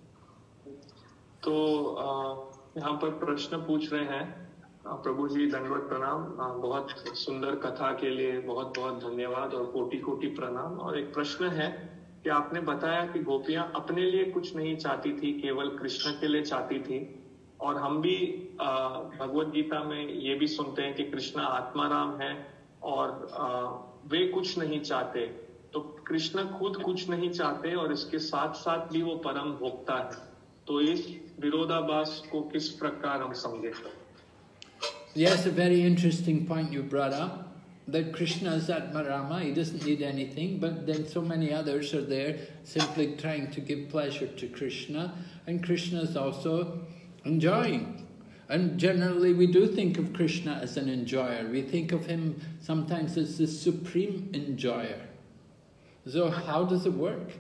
तो यहाँ पर प्रश्न पूछ रहे हैं प्रभु जी, दंडवत प्रणाम। बहुत सुंदर कथा के लिए बहुत बहुत धन्यवाद और कोटि कोटि प्रणाम। और एक प्रश्न है कि आपने बताया कि गोपियां अपने लिए कुछ नहीं चाहती थी, केवल कृष्ण के लिए चाहती थी, और हम भी भगवत गीता में ये भी सुनते हैं कि कृष्ण आत्माराम है और आ, वे कुछ नहीं चाहते। तो कृष्ण खुद कुछ नहीं चाहते और इसके साथ साथ भी वो परम भोक्ता है। तो इस विरोधाभास को किस प्रकार हम समझे? Yes, a very interesting point you brought up. That Krishna is Atmarama, he doesn't need anything, but then so many others are there simply trying to give pleasure to Krishna, and Krishna is also enjoying. And generally we do think of Krishna as an enjoyer. We think of him sometimes as the supreme enjoyer. So how does it work?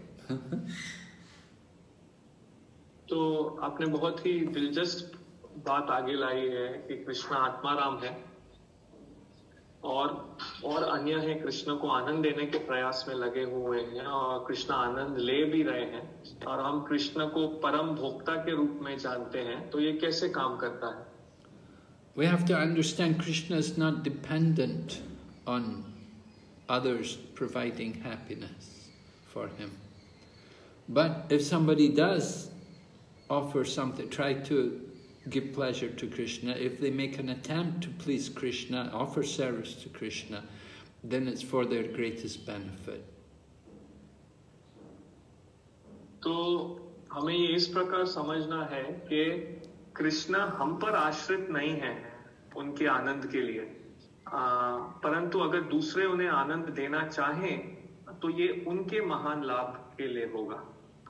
तो आपने बहुत ही दिलचस्प बात आगे लाई है कि कृष्ण आत्माराम है और और अन्य है कृष्ण को आनंद देने के प्रयास में लगे हुए हैं, और कृष्ण आनंद ले भी रहे हैं, और हम कृष्ण को परम भोक्ता के रूप में जानते हैं। तो ये कैसे काम करता है? We have to understand Krishna is not dependent on others providing happiness for him. But if somebody does offer something, try to give pleasure to Krishna, if they make an attempt to please Krishna, offer service to Krishna, then it's for their greatest benefit. तो हमें ये इस प्रकार समझना है कि कृष्ण हम पर आश्रित नहीं है उनके आनंद के लिए, आ, परंतु अगर दूसरे उन्हें आनंद देना चाहें तो ये उनके महान लाभ के लिए होगा।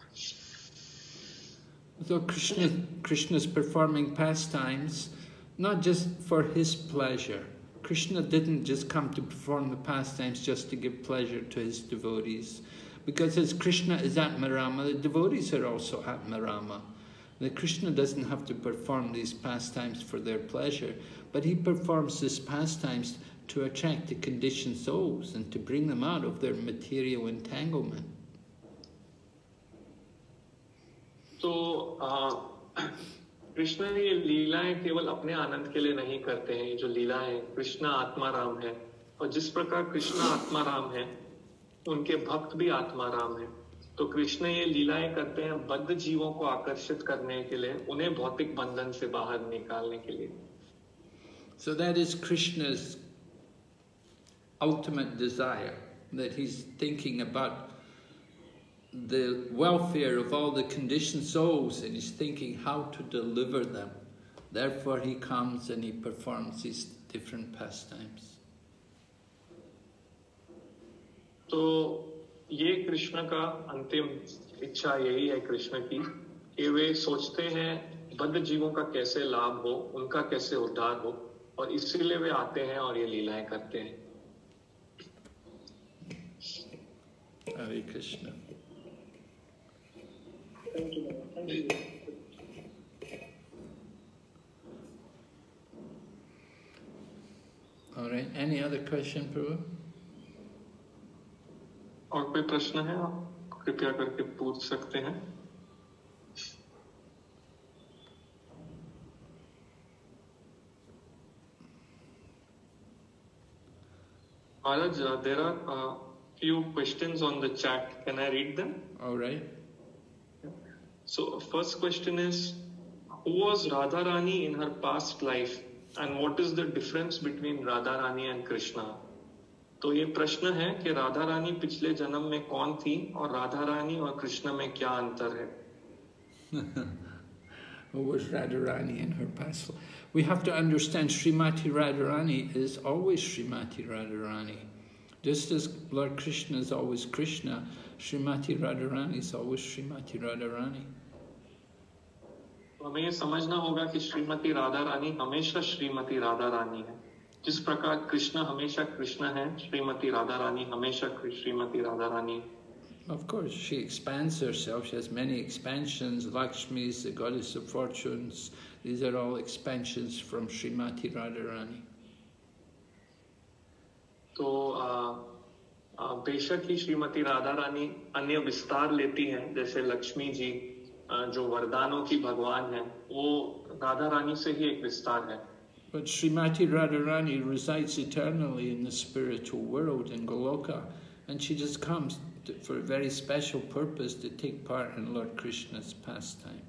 So Krishna, Krishna is performing pastimes not just for his pleasure. Krishna didn't just come to perform the pastimes just to give pleasure to his devotees. Because as Krishna is Atmarama, the devotees are also Atmarama. The Krishna doesn't have to perform these pastimes for their pleasure, but he performs these pastimes to attract the conditioned souls and to bring them out of their material entanglement. तो कृष्ण ये लीलाएं केवल अपने आनंद के लिए नहीं करते हैं। ये जो लीलाएं, कृष्ण आत्मा राम है, और जिस प्रकार कृष्ण आत्मा राम है, उनके भक्त भी आत्मा राम है। तो कृष्ण ये लीलाएं करते हैं बद्ध जीवों को आकर्षित करने के लिए, उन्हें भौतिक बंधन से बाहर निकालने के लिए। So that is Krishna's ultimate desire, that he's thinking about the welfare of all the conditioned souls, and he's thinking how to deliver them. Therefore he comes and he performs these different pastimes. तो ये कृष्ण का अंतिम इच्छा यही है कृष्ण की, कि वे सोचते हैं बद्ध जीवों का कैसे लाभ हो, उनका कैसे उद्धार हो, और इसीलिए वे आते हैं और ये लीलाएं करते हैं। Hare Krishna. Thank you, thank you. All right. Any other question, Prabhu? और कोई प्रश्न है आप कृपया करके पूछ सकते हैं। Maharaj, uh, there are a uh, few questions on the chat. Can I read them? All right. So, first question is, who was Radharani in her past life, and what is the difference between Radharani and Krishna? तो ये प्रश्न है कि राधा रानी पिछले जन्म में कौन थी और राधा रानी और कृष्ण में क्या अंतर है? Who was Radharani in her past life? We have to understand Srimati Radharani is always Srimati Radharani. Just as Lord Krishna is always Krishna, Srimati Radharani is always Srimati Radharani. तो हमें ये समझना होगा कि श्रीमती राधा रानी हमेशा श्रीमती राधा रानी है। जिस प्रकार कृष्ण हमेशा कृष्ण है, श्रीमती राधा रानी हमेशा श्रीमती राधा रानी है। Of course, she expands herself. She has many expansions. Lakshmi is the goddess of fortunes. These are all expansions from Srimati Radharani. तो बेशक ही श्रीमती राधा रानी अन्य विस्तार लेती हैं, जैसे लक्ष्मी जी जो वरदानों की भगवान है, वो राधा रानी से ही एक विस्तार है। But Srimati Radharani resides eternally in the spiritual world in Goloka, and she just comes to, for a very special purpose to take part in Lord Krishna's pastime.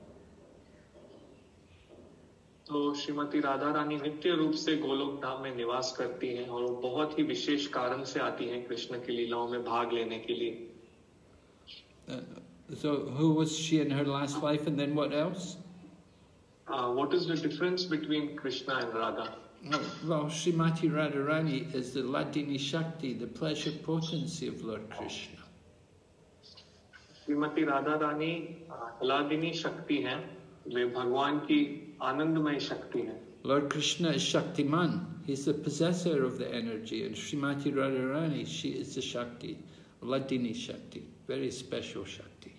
तो श्रीमती राधा रानी नित्य रूप से गोलोक धाम में निवास करती हैं और वो बहुत ही विशेष कारण से आती हैं कृष्ण की लीलाओं में भाग लेने के लिए। Uh, so who was she in her last life, and then what else? Uh, what is the difference between Krishna and Radha? Oh, well, Srimati Radharani is the Ladini Shakti, the pleasure potency of Lord Krishna. Shrimati Radha Rani हलादिनी शक्ति हैं, वे भगवान की आनंदमय शक्ति हैं। Lord Krishna is Shaktiman. He's the possessor of the energy, and Srimati Radharani, she is the Shakti, Ladini Shakti, very special Shakti.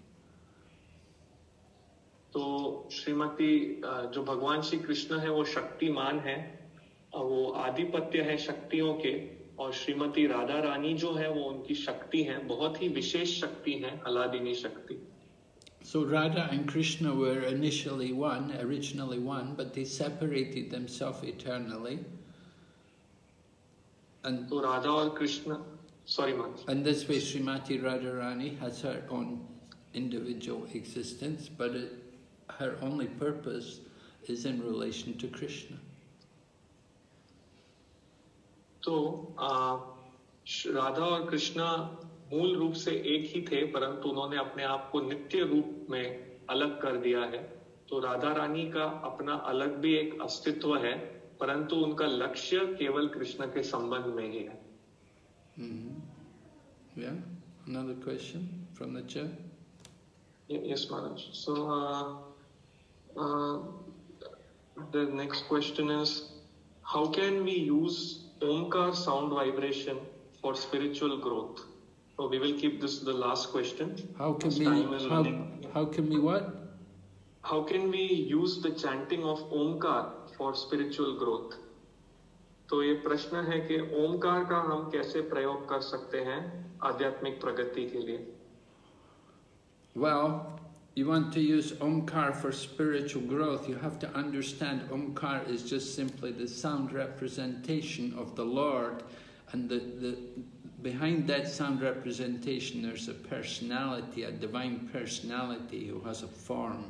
तो श्रीमती जो भगवान श्री कृष्ण है वो शक्तिमान है, वो आधिपत्य है शक्तियों के, और श्रीमती राधा रानी जो है वो उनकी शक्ति है, बहुत ही विशेष शक्ति है, हलादिनी शक्ति। So Radha and Krishna were initially one, originally one, but they separated themselves eternally. And तो राधा और Krishna, sorry man. And this way Srimati Radharani has her own individual existence, but it, her only purpose is in relation to Krishna. तो राधा और कृष्ण मूल रूप से एक ही थे, परंतु उन्होंने अपने आप को नित्य रूप में अलग कर दिया है। तो राधा रानी का अपना अलग भी एक अस्तित्व है, परंतु उनका लक्ष्य केवल कृष्ण के संबंध में ही है। Mm-hmm. Yeah, another question from the chat. Yes, Maharaj. So uh, uh, the next question is, how can we use Omkar sound vibration for spiritual growth? So we will keep this the last question. How can we how, how can we what? How can we use the chanting of Omkar for spiritual growth? तो ये प्रश्न है कि ओमकार का हम कैसे प्रयोग कर सकते हैं आध्यात्मिक प्रगति के लिए? Well, you want to use Omkar for spiritual growth, you have to understand Omkar is just simply the sound representation of the Lord, and the, the behind that sound representation there's a personality, a divine personality who has a form.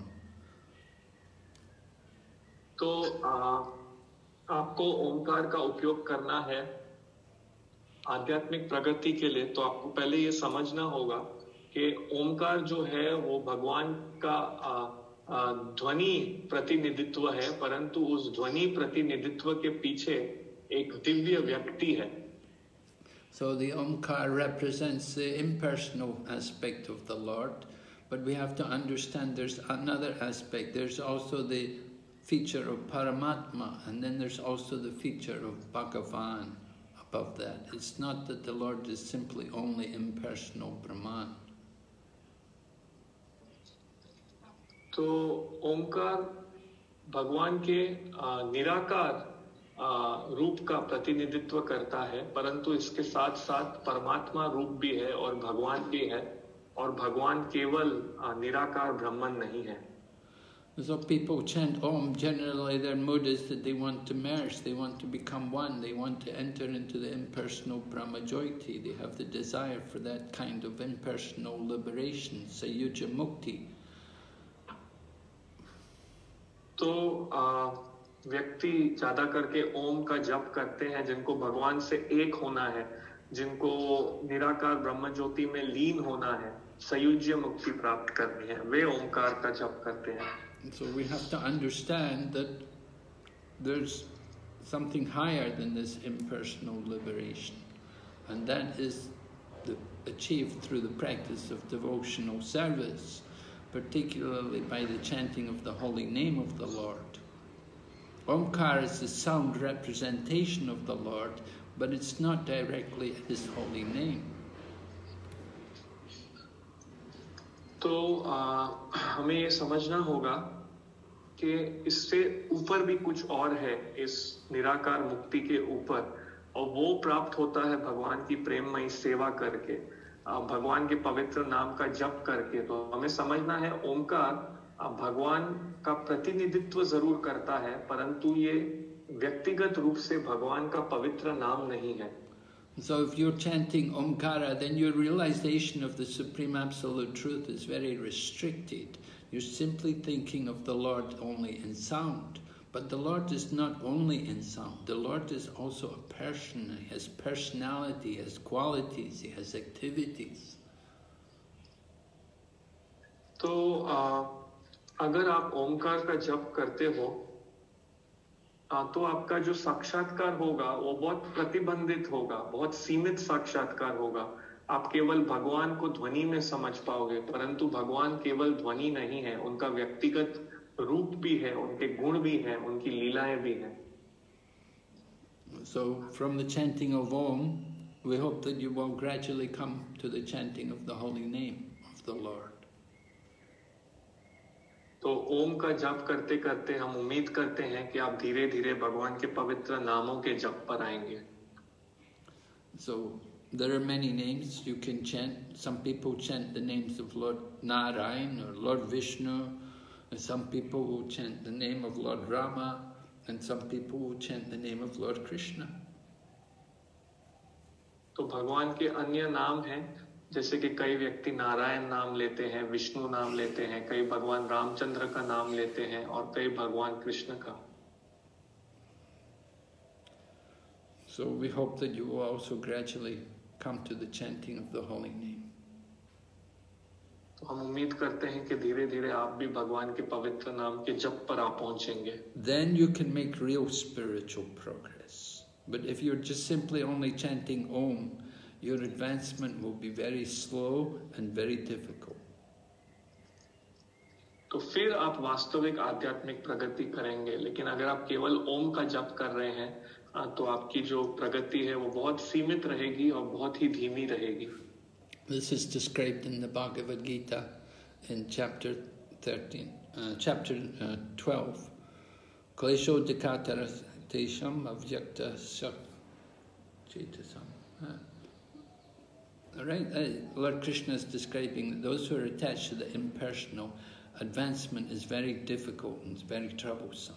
तो आ, आपको ओमकार का उपयोग करना है आध्यात्मिक प्रगति के लिए, तो आपको पहले ये समझना होगा कि ओमकार जो है वो भगवान का आ, आ, ध्वनि प्रतिनिधित्व है, परंतु उस ध्वनि प्रतिनिधित्व के पीछे एक दिव्य व्यक्ति है. So the Omkar represents the impersonal aspect of the Lord, but we have to understand there's another aspect. There's also the feature of Paramatma, and then there's also the feature of Bhagavan above that. It's not that the Lord is simply only impersonal Brahman. तो ओमकार भगवान के निराकार रूप का प्रतिनिधित्व करता है, परंतु इसके साथ साथ परमात्मा रूप भी है और भगवान भी है, और भगवान केवल निराकार ब्रह्मन नहीं है. So people chant Om, generally their mood is that they want to merge, they want to become one, they want to enter into the impersonal Brahmajyoti, they have the desire for that kind of impersonal liberation, Sayuja Mukti. तो आ, व्यक्ति ज्यादा करके ओम का जप करते हैं जिनको भगवान से एक होना है, जिनको निराकार ब्रह्म ज्योति में लीन होना है, सयुज्य मुक्ति प्राप्त करनी है, वे ओमकार का जप करते हैं. So we have to understand that there's something higher than this impersonal liberation, and that is the, achieved through the practice of devotional service, particularly by the chanting of the holy name of the Lord. Omkar is the sound representation of the Lord, but it's not directly His holy name. तो आ, हमें ये समझना होगा कि इससे ऊपर भी कुछ और है इस निराकार मुक्ति के ऊपर, और वो प्राप्त होता है भगवान की प्रेममयी सेवा करके, भगवान के पवित्र नाम का जप करके. तो हमें समझना है ओमकार भगवान का प्रतिनिधित्व जरूर करता है, परंतु ये व्यक्तिगत रूप से भगवान का पवित्र नाम नहीं है. So if you're chanting Omkara, then your realization of the Supreme Absolute Truth is very restricted. You're simply thinking of the Lord only in sound. But the Lord is not only in sound. The Lord is also a person. He has personality, he has qualities, he has activities. तो आ, अगर आप ओमकार का जप करते हो, तो आपका जो साक्षात्कार होगा वो बहुत प्रतिबंधित होगा, बहुत सीमित साक्षात्कार होगा. आप केवल भगवान को ध्वनि में समझ पाओगे, परंतु भगवान केवल ध्वनि नहीं है, उनका व्यक्तिगत रूप भी है, उनके गुण भी हैं, उनकी लीलाएं भी हैं. So from the chanting of Om, we hope that you will gradually come to the chanting of the holy name of the Lord. तो ओम का जप करते करते हम उम्मीद करते हैं कि आप धीरे धीरे भगवान के पवित्र नामों के जप पर आएंगे. So there are many names you can chant. Some people chant the names of Lord Narayan or Lord Vishnu, and some people will chant the name of Lord Rama, and some people will chant the name of Lord Krishna. तो भगवान के अन्य नाम हैं, जैसे कि कई व्यक्ति नारायण नाम लेते हैं, विष्णु नाम लेते हैं, कई भगवान रामचंद्र का नाम लेते हैं और कई भगवान कृष्ण का. So we hope that you will also gradually come to the chanting of the holy name. तो हम उम्मीद करते हैं कि धीरे धीरे आप भी भगवान के पवित्र नाम के जप पर आप पहुंचेंगे. Then you can make real spiritual progress. But if you're just simply only chanting Om, your advancement will be very slow and very difficult. तो फिर आप वास्तविक आध्यात्मिक प्रगति करेंगे, लेकिन अगर आप केवल ओम का जप कर रहे हैं तो आपकी जो प्रगति है वो बहुत सीमित रहेगी और बहुत ही धीमी रहेगी. This is described in the Bhagavad Gita in chapter thirteen, uh, chapter uh, twelve. Klesho Dikatara Tesham Avyakta Sak Chetasam. Right? Uh, Lord Krishna is describing that those who are attached to the impersonal, advancement is very difficult and it's very troublesome.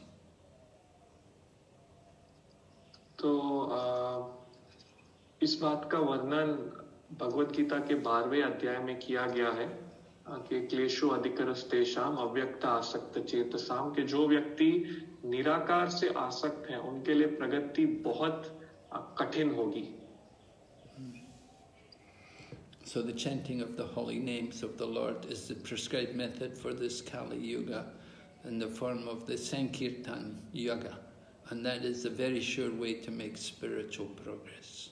तो इस बात का वर्णन भगवत गीता के बारहवें अध्याय में किया गया है कि क्लेशो अधिकरस्तेषाम अव्यक्त आसक्त चेतसाम के जो व्यक्ति निराकार से आसक्त हैं उनके लिए प्रगति बहुत कठिन होगी. So the chanting of the holy names of the Lord is the prescribed method for this Kali Yuga in the form of the Sankirtan Yoga, and that is a very sure way to make spiritual progress.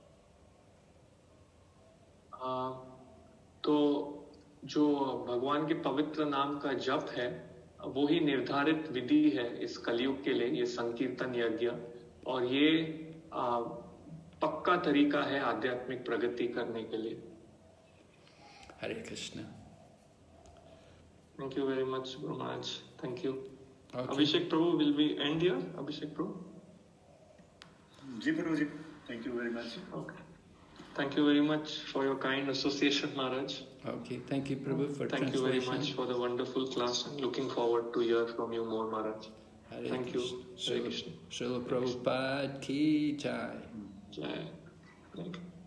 uh, तो जो भगवान के पवित्र नाम का जप है वो ही निर्धारित विधि है इस कलयुग के लिए, ये संकीर्तन यज्ञ, और ये आ, पक्का तरीका है आध्यात्मिक प्रगति करने के लिए. Hare Krishna. Thank you very much, Guru Maharaj. Thank you. Okay. Abhishek Prabhu, will we end here? Abhishek Prabhu? Ji Guruji, thank you very much. Okay. Thank you very much for your kind association, Maharaj. Okay, thank you, Prabhu, for Thank translation. you very much for the wonderful class. I'm looking forward to hear from you more, Maharaj. Hare Thank Krishna. you. Hare Krishna. Srila Prabhupada ki jai. Jai. Thank you.